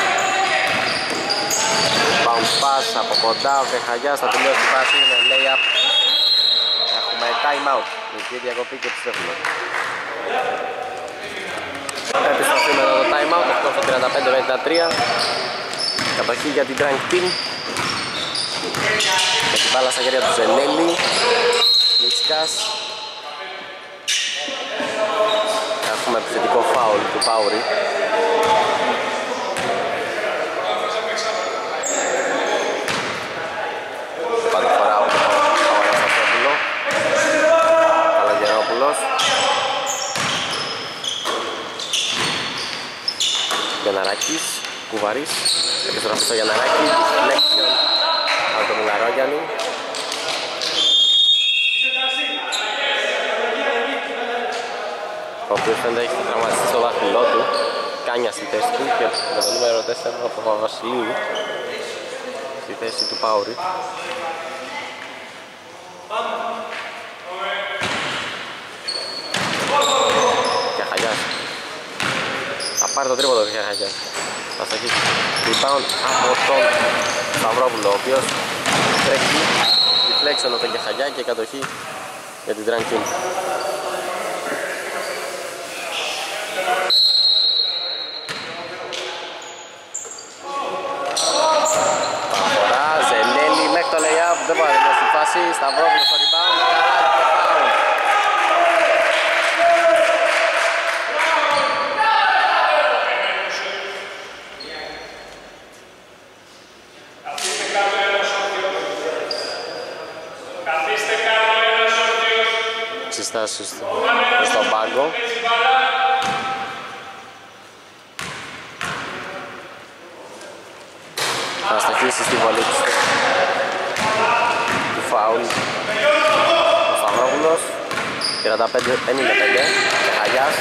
Speaker 1: Bounce pass από κοντά, ο Κεχαγιάς θα τελειώσει τη φάση με lay-up. Έχουμε time out, μικρή διακοπή και επιστρέφουμε. Επιστρέφουμε με το time out, 8:35-53. Κατοχή για την Drunk Team. Με την μπάλα στα χέρια του Ζενέλη. Μίτσικας. Έχουμε επιθετικό foul του Παούρη. Παναφορά από τον Αναγνωστόπουλο. Καλογερόπουλος. Γιανναράκης. Κουβαρής. Επιστροφή στο Γιανναράκη. Deflection από τον Μιλαρόγιαννη. Ο οποίος φαίνεται έχει τραυματιστεί στο δάχτυλό του. Κάνια στη θέση του και με το νούμερο 4 από τον Βασιλείου στη θέση του Παούρη. Κεχαγιάς θα πάρει το τρίποντο του Κεχαγιάς. Θα στοχίσει rebound από τον Σταυρόπουλο, ο οποίος τρέχει deflection από τον Κεχαγιά και κατοχή για την Drunk Team. Παραφορά, Ζενέλη μέχρι το lay-up, δεν μπορεί να στη φάση. Σταυρόπουλο στο rebound, καλά και foul. Συστάσεις στον πάγκο. Θα στοχίσει στη βολή του φάουλ ο Σταυρόπουλος. 35-55. Κεχαγιάς.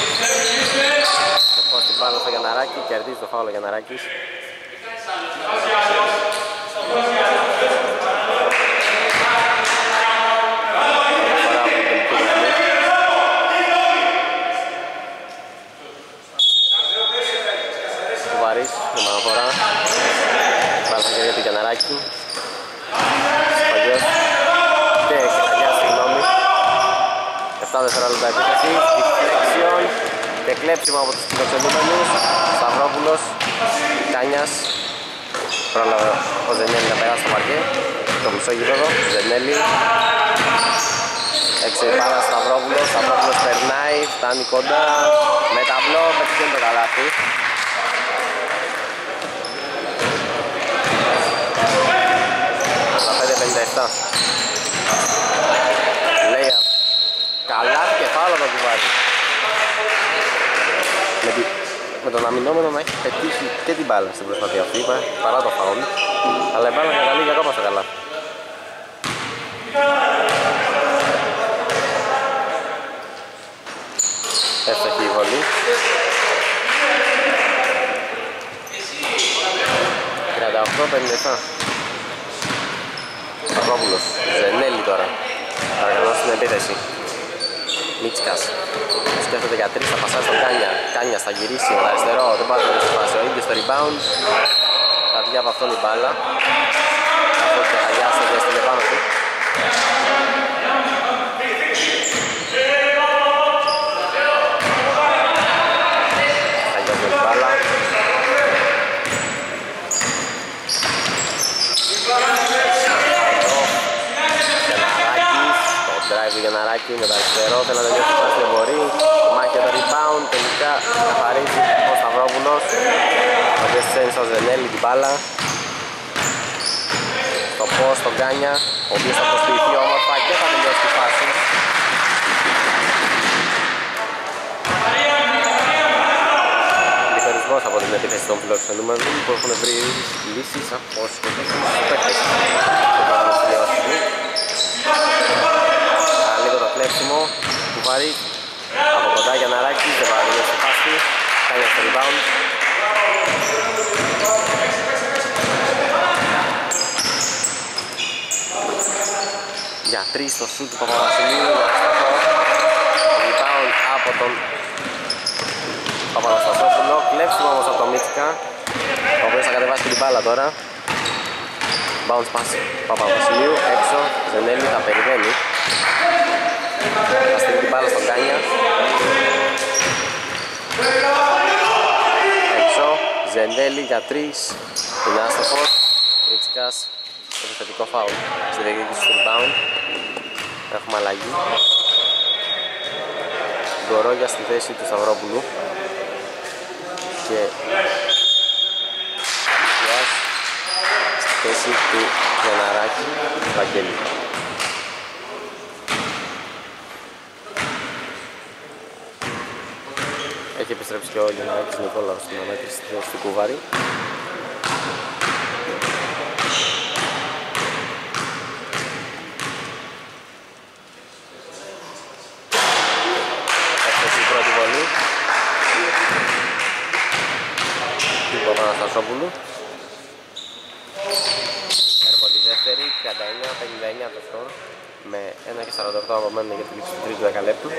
Speaker 1: Θα πω στην μπάλα στο Γιανναράκη. Κερδίζει το φάουλ ο Γιανναράκης. Αναφορά. Πάλι στα χέρια του Γιανναράκη. Παγιός. Και Κεχαγιάς, συγγνώμη. 7 δευτερόλεπτα επίθεση. Deflection. Και κλέψιμο από τους φιλοξενούμενους. Σταυρόπουλος. Κάνιας. Πρόλαβε ο Ζενέλη να περάσει στο παρκέ. Το μισό γήπεδο. Ζενέλη. Έξω η μπάλα Σταυρόπουλος. Σταυρόπουλος περνάει. Φτάνει κοντά. Με ταμπλό. Πετυχαίνει το καλάθι. Lay-up. Καλά και φάουλ από τον Κουβάρη. με τον αμυνόμενο να έχει πετύχει και την μπάλα στην προσπάθεια αυτή παρά το φάουλ, αλλά η μπάλα καταλήγει ακόμα στο καλά. Εύστοχη η βολή. 38-57. Σταυρόπουλος, Ζενέλη τώρα. Παρακαλώ στην επίθεση. Μίτσκας. Σκέφτεται για 3, θα πασάρει στον Κάνια. Κάνιας θα γυρίσει με το αριστερό, δεν πάει να το σπάσει. Ο ίδιος στο rebound. Θα βγει από αυτόν η μπάλα. Αυτό και Χαγιάς θα διαστήλει πάνω του. Χαγιάς με την μπάλα. Για Ναράκη με το αριστερό, θέλει να τελειώσει το πάση, δεν μπορεί. Μάχη για το rebound, τελικά καθαρίζει ο Σταυρόπουλος. Ο οποίος ψένει στο Ζενέλη την μπάλα. Στο post, στον Κάνια, ο οποίος θα προσποιηθεί όμορφα και θα τελειώσει τη φάση. Λιπερισμός από την επίθεση των φιλοξενούμενων που έχουν βρει λύσεις από όσους και τους παίκτες. Κλέψιμο του Βαρύ από κοντά για Ναράκη, δεν πάρει στη φάση, κάνει στο rebound. Για 3 στο σούτ του Παπαδασιλείου, rebound από τον Παπαδαστασόπουλο, κλέψιμο όμως από τον Μίτσικα, ο οποίος θα κατεβάσει την μπάλα τώρα. Bounce pass Παπαδασιλείου, έξω, Ζενέλη θα περιμένει. Θα στείλει την μπάλα στον Κάνια. Έξω, Ζενέλη για 3. Είναι άστοχος. Μίτσικας, επιθετικό φάουλ στη διεκδίκηση του rebound. Έχουμε αλλαγή. Γκορόγια στη θέση του Σταυρόπουλου. Και Γιάς στη θέση του Γιανναράκη Βαγγέλη. Έχει επιστρέψει και ο Γιανναράκης Νικόλαος στην ανάκριση στη θέση του Κουβάρη. Έφτασε η πρώτη βολή του Παπαναστασόπουλου. Έρβολη δεύτερη, 39-59 το σκορ, με 1:48 απομένουν για την λήξη του τρίτου δεκαλέπτου.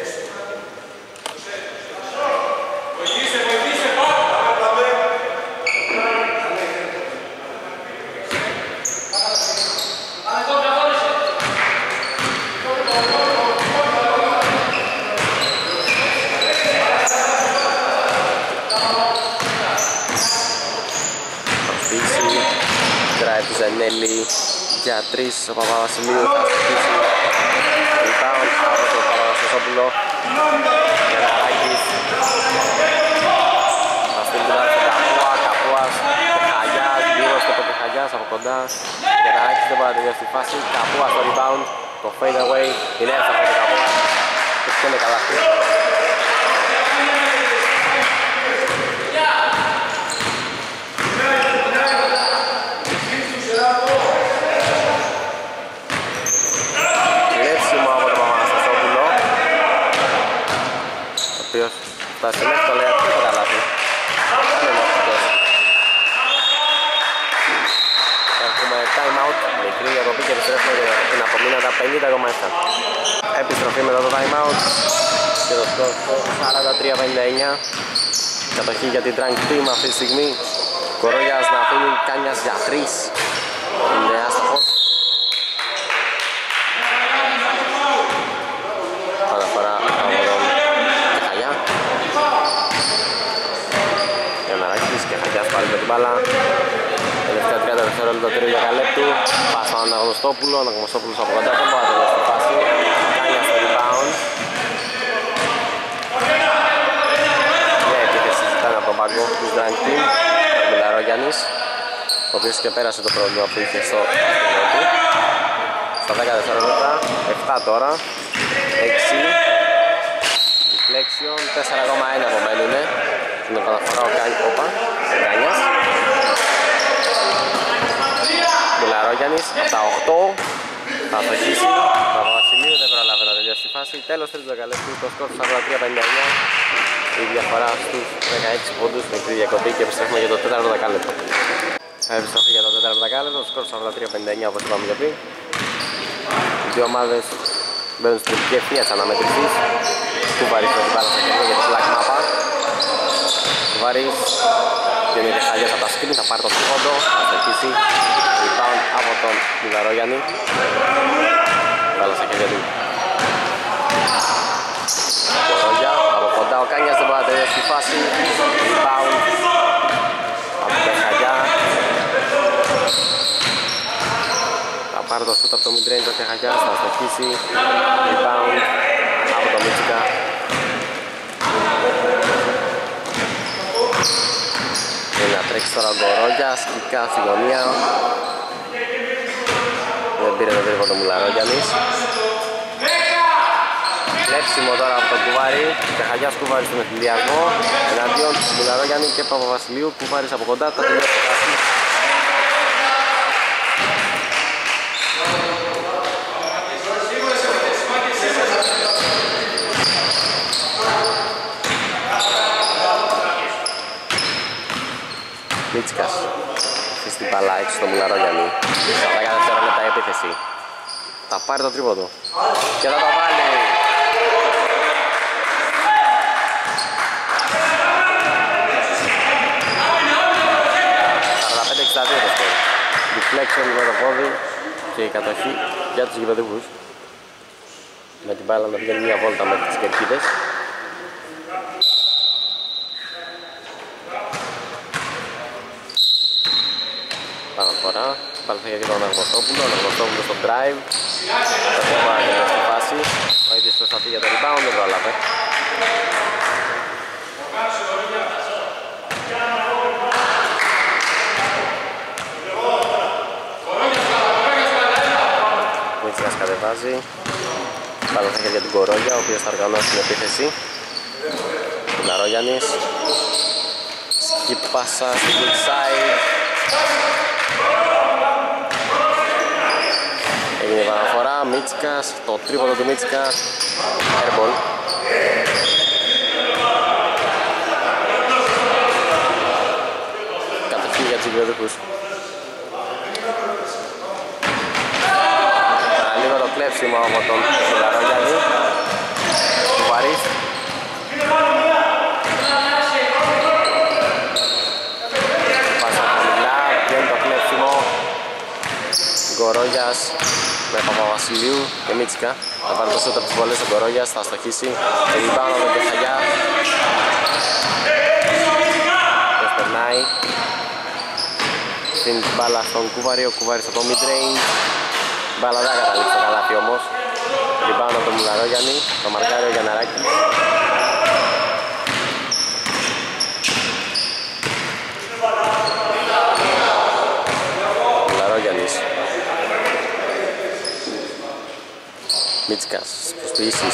Speaker 1: Drive του Ζενέλη για 3, ο Παπαβασιλείου θα στοιχήσει rebound από τον Παπαδαστασόπουλο. Γιανναράκης θα στείλει την άλλη στο Καπούα, Καπούας και Χαγιάς, γύρω στο πέντε Χαγιάς από κοντά. Γιανναράκης δεν μπορεί να τελειώσει τη φάση, Καπούας στο rebound, το fade away, είναι εύστοχο το Καπούα και φτιάχνει καλά αυτή. Θα συνέχει το λέει αυτό το καλάθι. Έχουμε time out, μικρή διακοπή και επιστρέφουμε για την απομείναντα 50,7. Επιστροφή μετά το time out και το σκορ 43-59. Κατοχή για την Drunk Team αυτή τη στιγμή. Κορόγιας να αφήνει Κάνιας για 3. Είναι άστοχος. Αναφορά από τον Κεχαγιά. Γιανναράκης και Χαγιάς πάλι με την μπάλα. Τελευταία 30 δευτερόλεπτα το τρίτο δεκαλέπτου. Πας στον Αναγνωστόπουλο, ο Αναγνωστόπουλος από κοντά δεν μπορεί να τελειώσει τη φάση. Κάνια στο rebound. Μια επίθεση ζητάνε από τον πάγκο της Drunk Team. Μιλαρόγιαννης, ο οποίος και πέρασε το πρόβλημα που είχε στο αστυνό του. Στα 10 δευτερόλεπτα, 7 τώρα, 6. Deflection, 4,1 απομένουνε. την επαναφορά ο Κάνιας. Μουλαρόγιαννης από τα 8 θα αστοχίσει. Παπαβασιλείου δεν προλάβει να τελειώσει η φάση. Τέλος τρίτου δεκαλέπτου, το σκορ 43-59. Η διαφορά στους 16 πόντους, μικρή διακοπή και επιστρέφουμε για το 4ο δεκάλεπτο. Επιστροφή για το 4ο δεκάλεπτο, σκορ 43-59 όπως είπαμε και πριν. Οι δύο ομάδες μπαίνουν στην τελική ευθεία της αναμέτρησης. Κουβάρης με την μπάλα στα χέρια για τη Black Mapa. Κουβάρης γεννείται χαλιάς από τα σκριν, θα πάρει το τρίποντο, θα στοχίσει. Rebound από τον Μουλαρόγιαννη. Μπάλα στα χέρια του Κορόγια. Από κοντά ο Κάνιας δεν μπορεί να τελειώσει τη φάση. Rebound από τον Χαλιά. Θα πάρει το σούτ από το mid-range ο Χαλιάς, θα στοχίσει. Rebound από τον Μίτσικα. Είναι να τρέξει τώρα ο Κορόγιας, κικά στη γωνία. Δεν πήρε το τρίποντο Μουλαρόγιαννης. Κλέψιμο τώρα από τον Κουβάρη. Καχαγιάς Κουβάρης στον εθνιδιασμό. Εναντίον Μουλαρόγιαννη και Παπαβασιλείου. Κουβάρης από κοντά, τα τελειώσει το χάσι. Μίτσικας στην μπάλα έξω στο Μουλαρόγιαννη. Θα 10 δευτερόλεπτα η επίθεση. Θα πάρει το τρίποντο και θα το βάλει. 45-62 το σκορ. Deflection με το πόδι και η κατοχή για τους γηπεδούχους. Με την μπάλα να βγαίνει μια βόλτα μέχρι τις κερκίδες. Παραφορά, πάλι θα γίνει τον Αργοστόπουλο, ο Αργοστόπουλος στο drive. Θα την πάρει στη φάση. Ο ίδιος προσπαθεί για το rebound, δεν πρόλαβε. Μίτσικας κατεβάζει. Πάλι θα γίνει για την Κορόγια, ο οποίος θα οργανώσει την επίθεση. Μουλαρόγιαννης. Skip πάσα στην good side. Έγινε επαναφορά, Μίτσικας, το τρίποντο του Μίτσικα, airball. Κατοχή για τους γηπεδούχους. Λίγο το κλέψιμο από τον Μουλαρόγιαννη. Κουβάρης. Κορόγιας με Παπαβασιλείου και Μίτσικα. Θα πάρει το σούτ από τις βολές ο Κορόγιας, θα στοχίσει και λιμπάνω με τον Χαγιά. Πώς περνάει. Στην μπάλα στον Κουβάρη, ο Κουβάρης από το mid-range. Μπάλα δεν καταλήξει το καλάθι όμως. Λιμπάνω από τον Μουλαρόγιαννη, το μαρκάρει ο Γιανναράκης. Μουλαρόγιαννης. Μίτσικας, προσποιήσεις.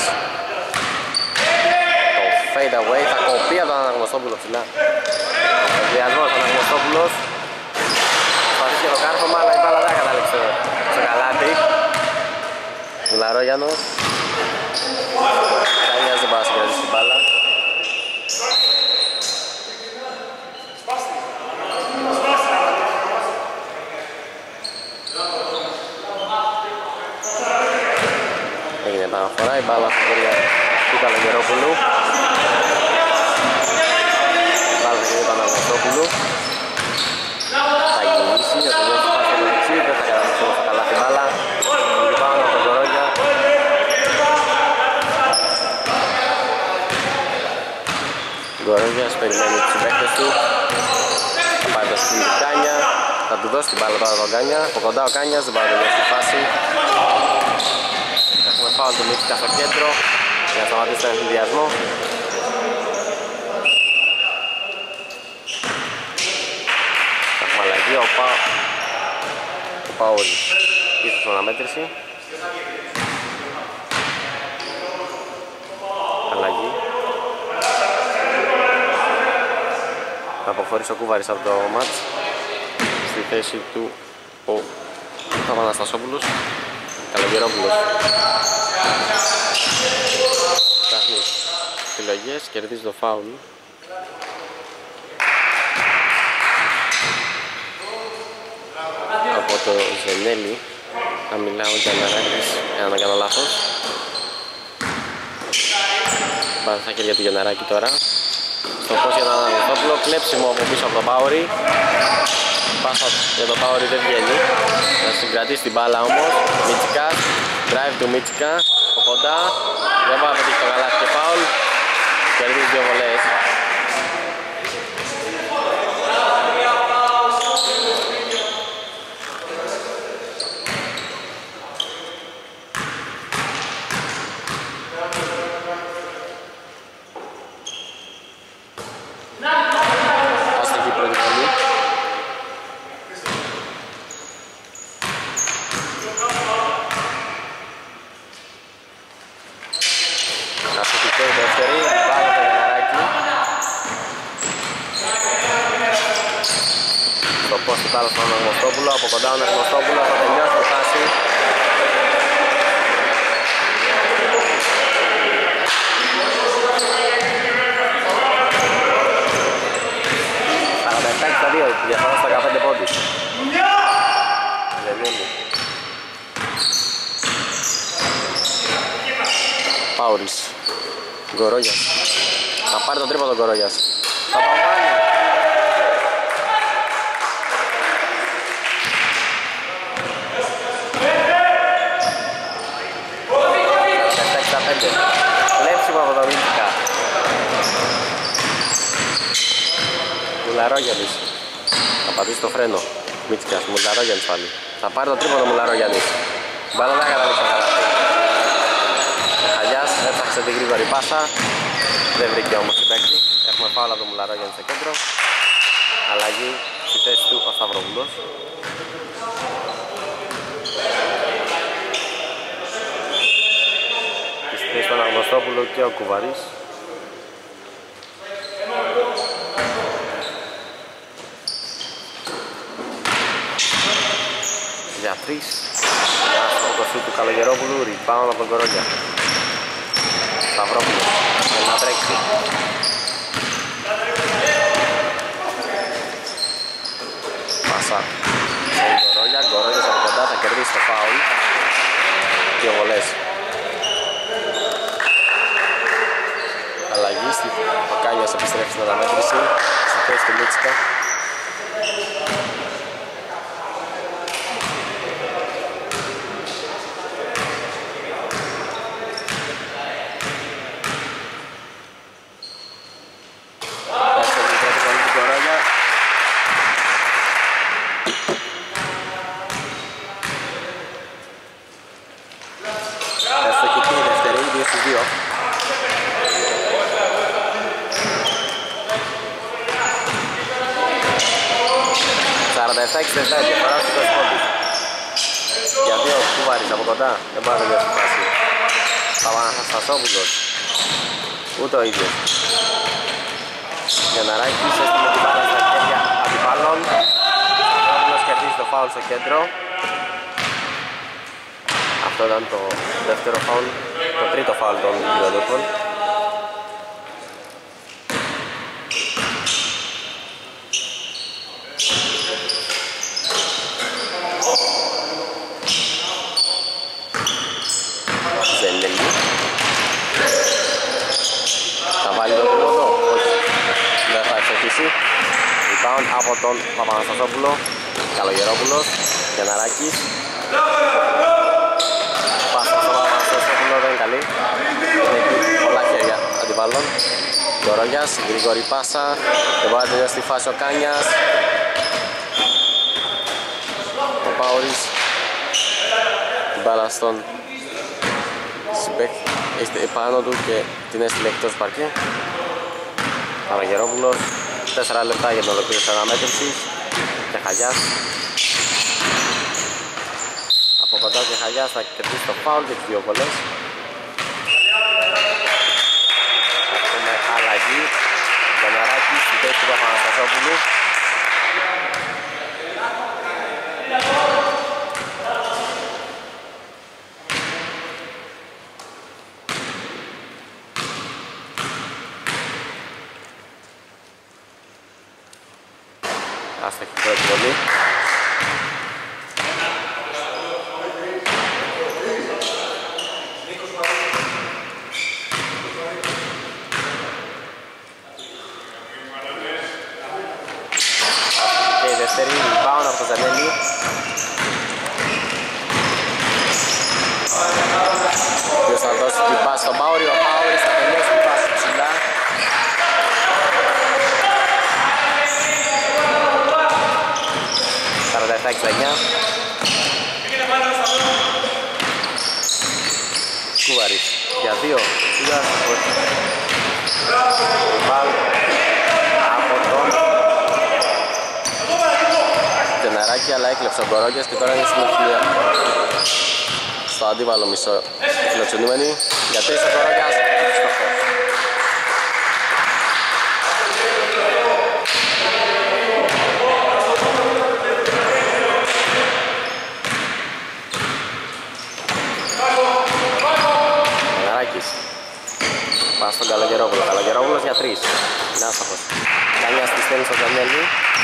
Speaker 1: Το fade away θα κοπεί από τον Αναγνωστόπουλο ψηλά. Ο διασμός ο Αναγνωστόπουλος. Προσπαθεί και το κάρφωμα, αλλά η μπάλα δεν καταλήξει στο καλάτι. Μουλαρόγιαννος. Κάνιας δεν πάει να συγκρατήσει την μπάλα. Επαναφορά, η μπάλα στα χέρια του Καλογερόπουλου. Η μπάλα στα χέρια του Αναγνωστόπουλου. Θα γυρίσει, θα τελειώσει πάση στο δεξί, δεν θα καταφέρει όμως καλά την μπάλα. Και πάνω από τον Κορόγια. Ο Κορόγιας περιμένει τους συμπαίκτες του. Θα πάρει το σκύλι του Κάνια. Θα του δώσει την μπάλα τώρα τον Κάνια. Από κοντά ο Κάνιας, δεν πάει να τελειώσει τη φάση. Έχουμε φάουλ του Μίτσικα στο κέντρο για να σταματήσει τον ενθουσιασμό. Έχουμε αλλαγή, ο Πάουλ ίσως στην αναμέτρηση. Αλλαγή. Θα αποχωρήσει ο Κούβαρης από το μάτς. Στη θέση του ο Παπαναστασόπουλος. Καλογερόπουλος. Ψάχνει επιλογές, κερδίζει το φάουλ. Από το Ζενέλη. Θα μιλάω για Γιανναράκης, για να κάνω λάθος. Πάμε στα χέρια του Γιανναράκη τώρα. Στο πώς για τον Αναγνωστόπουλο, κλέψιμο από πίσω από τον Πάουρη. Πάσα για τον Πάουρη δεν βγαίνει. Να συγκρατήσει την μπάλα όμως. Μίτσικας, drive του Μίτσικα. Από κοντά, δεν πάει να πετύχει το καλάθι και φάουλ. Κερδίζει 2 βολές. Άλλο στον Αναγνωστόπουλο, από κοντά ο Αναγνωστόπουλο θα τελειώσει το χάσει. Τα 2, διαφορά στα 15 πόντους. Πάουρης, Γκορόγιας. Θα πάρει το τρίποντο Γκορόγιας. Θα το κάνει. 5. Κλέψιμο από τον Μίτσικα. Μουλαρόγιαννης. Θα πατήσει το φρένο. Μίτσικας, Μουλαρόγιαννης πάλι. Θα πάρει το τρίποντο Μουλαρόγιαννης. Μπάλα δεν καταλήξει το καλάθι. Χαλιάς έψαξε την γρήγορη πάσα. Δεν βρήκε όμως την παίκτη. Έχουμε φάουλ από τον Μουλαρόγιαννη στο κέντρο. Αλλαγή στη θέση του ο Σταυρόπουλος. Στον Αναγνωστόπουλο και ο Κουβαρής. Για 3. Στο κοσού του Καλογερόπουλου, rebound από τον Κορόγια. Σταυρόπουλος, θέλει να τρέξει. Πάσα στον Κορόγια, Κορόγιας από κοντά θα κερδίσει το φάουλ. 2 βολές. Αλλαγή, ο Κάνιας επιστρέφει στην αναμέτρηση στη θέση του Μίτσικα. Αστοχική η δεύτερη, 2 στους 2. Τα 67 διαφορά στους 20 πόντους. Για 2 Κουβάρης από κοντά, δεν μπορεί να τελειώσει τη φάση. Παπαναστασόπουλος, ούτε ο ίδιος. Γιανναράκης έστειλε την μπάλα στα χέρια αντιπάλων. Σταυρόπουλος κερδίζει το φάουλ στο κέντρο. Αυτό ήταν το δεύτερο φάουλ, το τρίτο φάουλ των Λιβαδόπων. Θα βάλει το τρίποντο, όχι, δεν θα εξοχίσει. Rebound από τον Παπαναστασόπουλο, Καλογερόπουλος, Γιανναράκης. Πάσα στον Παπαναστασόπουλο, δεν είναι καλή. Είναι εκεί πολλά χέρια αντιβάλλον. Κορόγιας, γρήγορη πάσα, δεν μπορεί να τελειώσει στη φάση ο Κάνιας. Ο Πάουρης, την μπάλα στον συμπαίχτη πάνω του και την έστειλε εκτός παρκή. Παναγερόπουλος, 4 λεπτά για την ολοκλήρωση της αναμέτρησης. Και Χαγιάς. Από κοντά και Χαγιάς θα κερδίσει το φάουλ και τις 2 βολές. Έχουμε αλλαγή. Γιανναράκη Μαρινάκης στη θέση του Παπαναστασόπουλου. Άστοχη πρώτη βολή. Και η δεύτερη rebound από το Ζανέλη. Ποιος θα δώσει την πάση στον Πάουρη, ο Πάουρης θα τελειώσει την πάση ψηλά. 47-69. Κούβαρης για 2. Μπαλ από τον Τζεναράκη, αλλά έκλεψε ο Κορόγιας και τώρα είναι συνεχεία στο αντίβαλο μισό φιλοξενούμενοι. Για 3 ο Κορόγιας. Πας στον Καλογερόπουλο, Καλογερόπουλος για 3. Είναι άστοχος. Κάνιας τη στέλνει στον Δανέλη.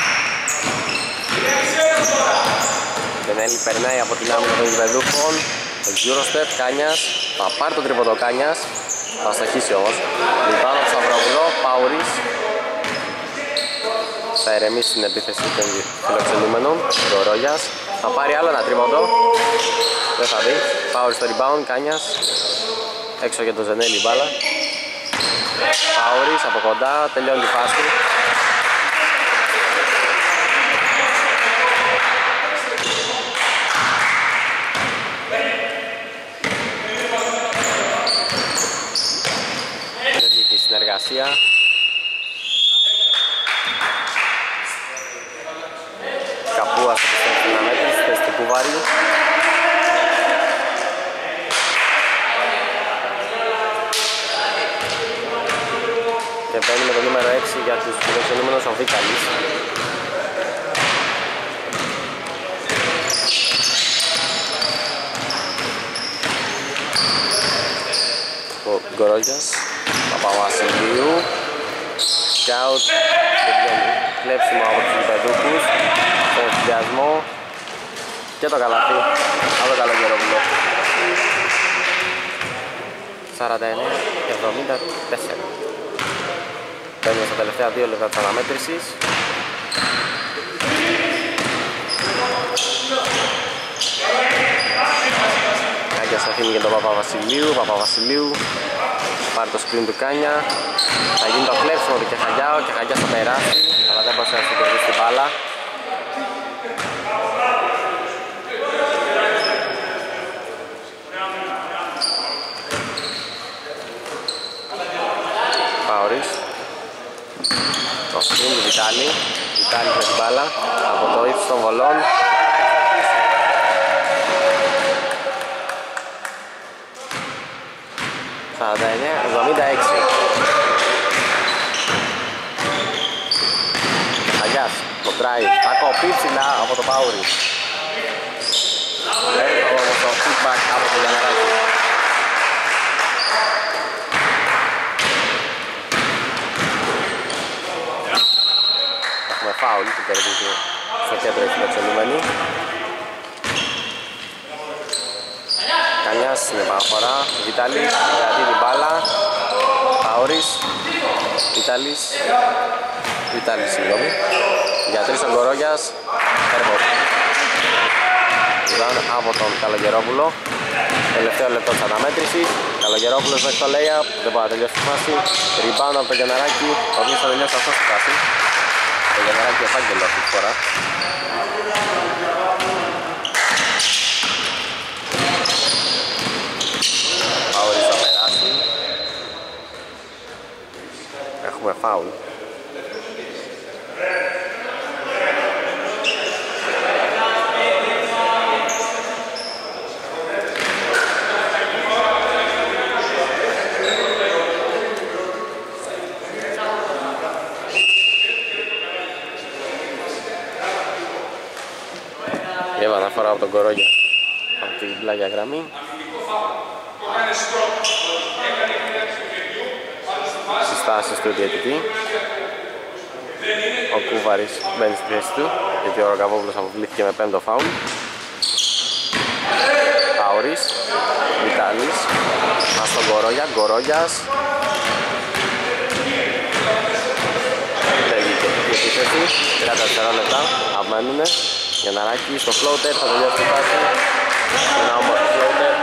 Speaker 1: Δανέλη περνάει από την άμυνα των γηπεδούχων. Το Eurostep, Κάνιας. Θα πάρει το τρίποντο Κάνιας. Θα αστοχίσει όμως. Λιβάνο από Σταυρόπουλο, Πάουρης. Θα ηρεμήσει την επίθεση των φιλοξενούμενων. Ρόγιας. Θα πάρει άλλο ένα τρίποντο. Δεν θα δει. Πάουρης στο rebound, Κάνιας. Έξω για τον Ζενέλη μπάλα. Πάουρης από κοντά, τελειώνει τη φάση. Τελειώνει η συνεργασία. Καπούας από την αναμέτρηση, θέση του Κουβάρη. Και μπαίνει με το νούμερο 6 για τους φιλοξενούμενους ο Βίκαλης. Ο Γκορόγιας, Παπαβασιλείου, σκάουτ, κλέψιμο από τους γηπεδούχους, τον ενθουσιασμό και το καλαθί από το Καλογερόπουλο. 49-74. Μπαίνουμε στα τελευταία 2 λεπτά της αναμέτρησης. Κάγκιας αφήνει για τον Παπαβασιλείου. Παπαβασιλείου πάρει το screen του Κάνια. Θα γίνει το κλέψιμο του Κεχαγιάου. Και Κεχαγιάς θα περάσει, αλλά δεν μπορούσε να συγκεντρώσει την μπάλα. Πάουρης. Το screen του Βιτάλη. Βιτάλη με την μπάλα από το ύψος των βολών. ...49-76. Χαγιάς, το drive, θα κοπεί ψηλά από το Πάουρη. Έρχεται όμως το feedback από το Γιανναράκη. Έχουμε φάουλ που κερδίζει στο κέντρο η φιλοξενούμενη. Κανιάς στην επαναφορά, Βιτάλης κρατεί την μπάλα, Πάουρης, Βιτάλης συγγνώμη, για 3 ο Γκορόγιας, Έρβος. Ιδάν από τον Καλογερόπουλο, τελευταίο λεπτό της αναμέτρησης, Καλογερόπουλος μέχρι το layup, δεν μπορεί να τελειώσει τη φάση, rebound από τον Γιανναράκη, ο οποίος θα τελειώσει αυτό στη φάση. Το Γιανναράκη εφάγγελο αυτή τη φορά. Πάουρης θα περάσει. Έχουμε φάουλ. φορά από τον Κορόγια από την πλάγια γραμμή. Συστάσεις του διαιτητή. Ο Κούβαρης μπαίνει στη θέση του γιατί ο Ροκαβόπουλος αποβλήθηκε με 5ο φάουλ. Πάουρης, Βιτάλης, μας στον Κορόγια, Κορόγιας. Λέγηκε η επίθεση, 30 λεπτά απομένουνε. Γιανναράκη στο floater, θα τελειώσει τη φάση. Ένα όμορφο floater.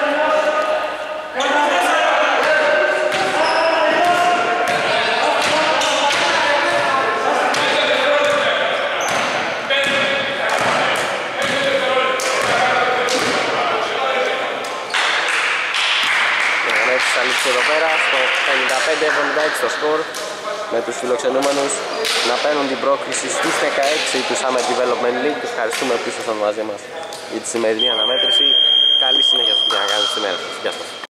Speaker 1: Εδώ πέρα στο 55-76 το σκορ, με τους φιλοξενούμενους να παίρνουν την πρόκριση στους 16 του Summer Development League. Τους ευχαριστούμε που ήσασταν μαζί μας για τη σημερινή αναμέτρηση. Καλή συνέχεια σας για να κάνετε τη μέρα σας. Γεια σας.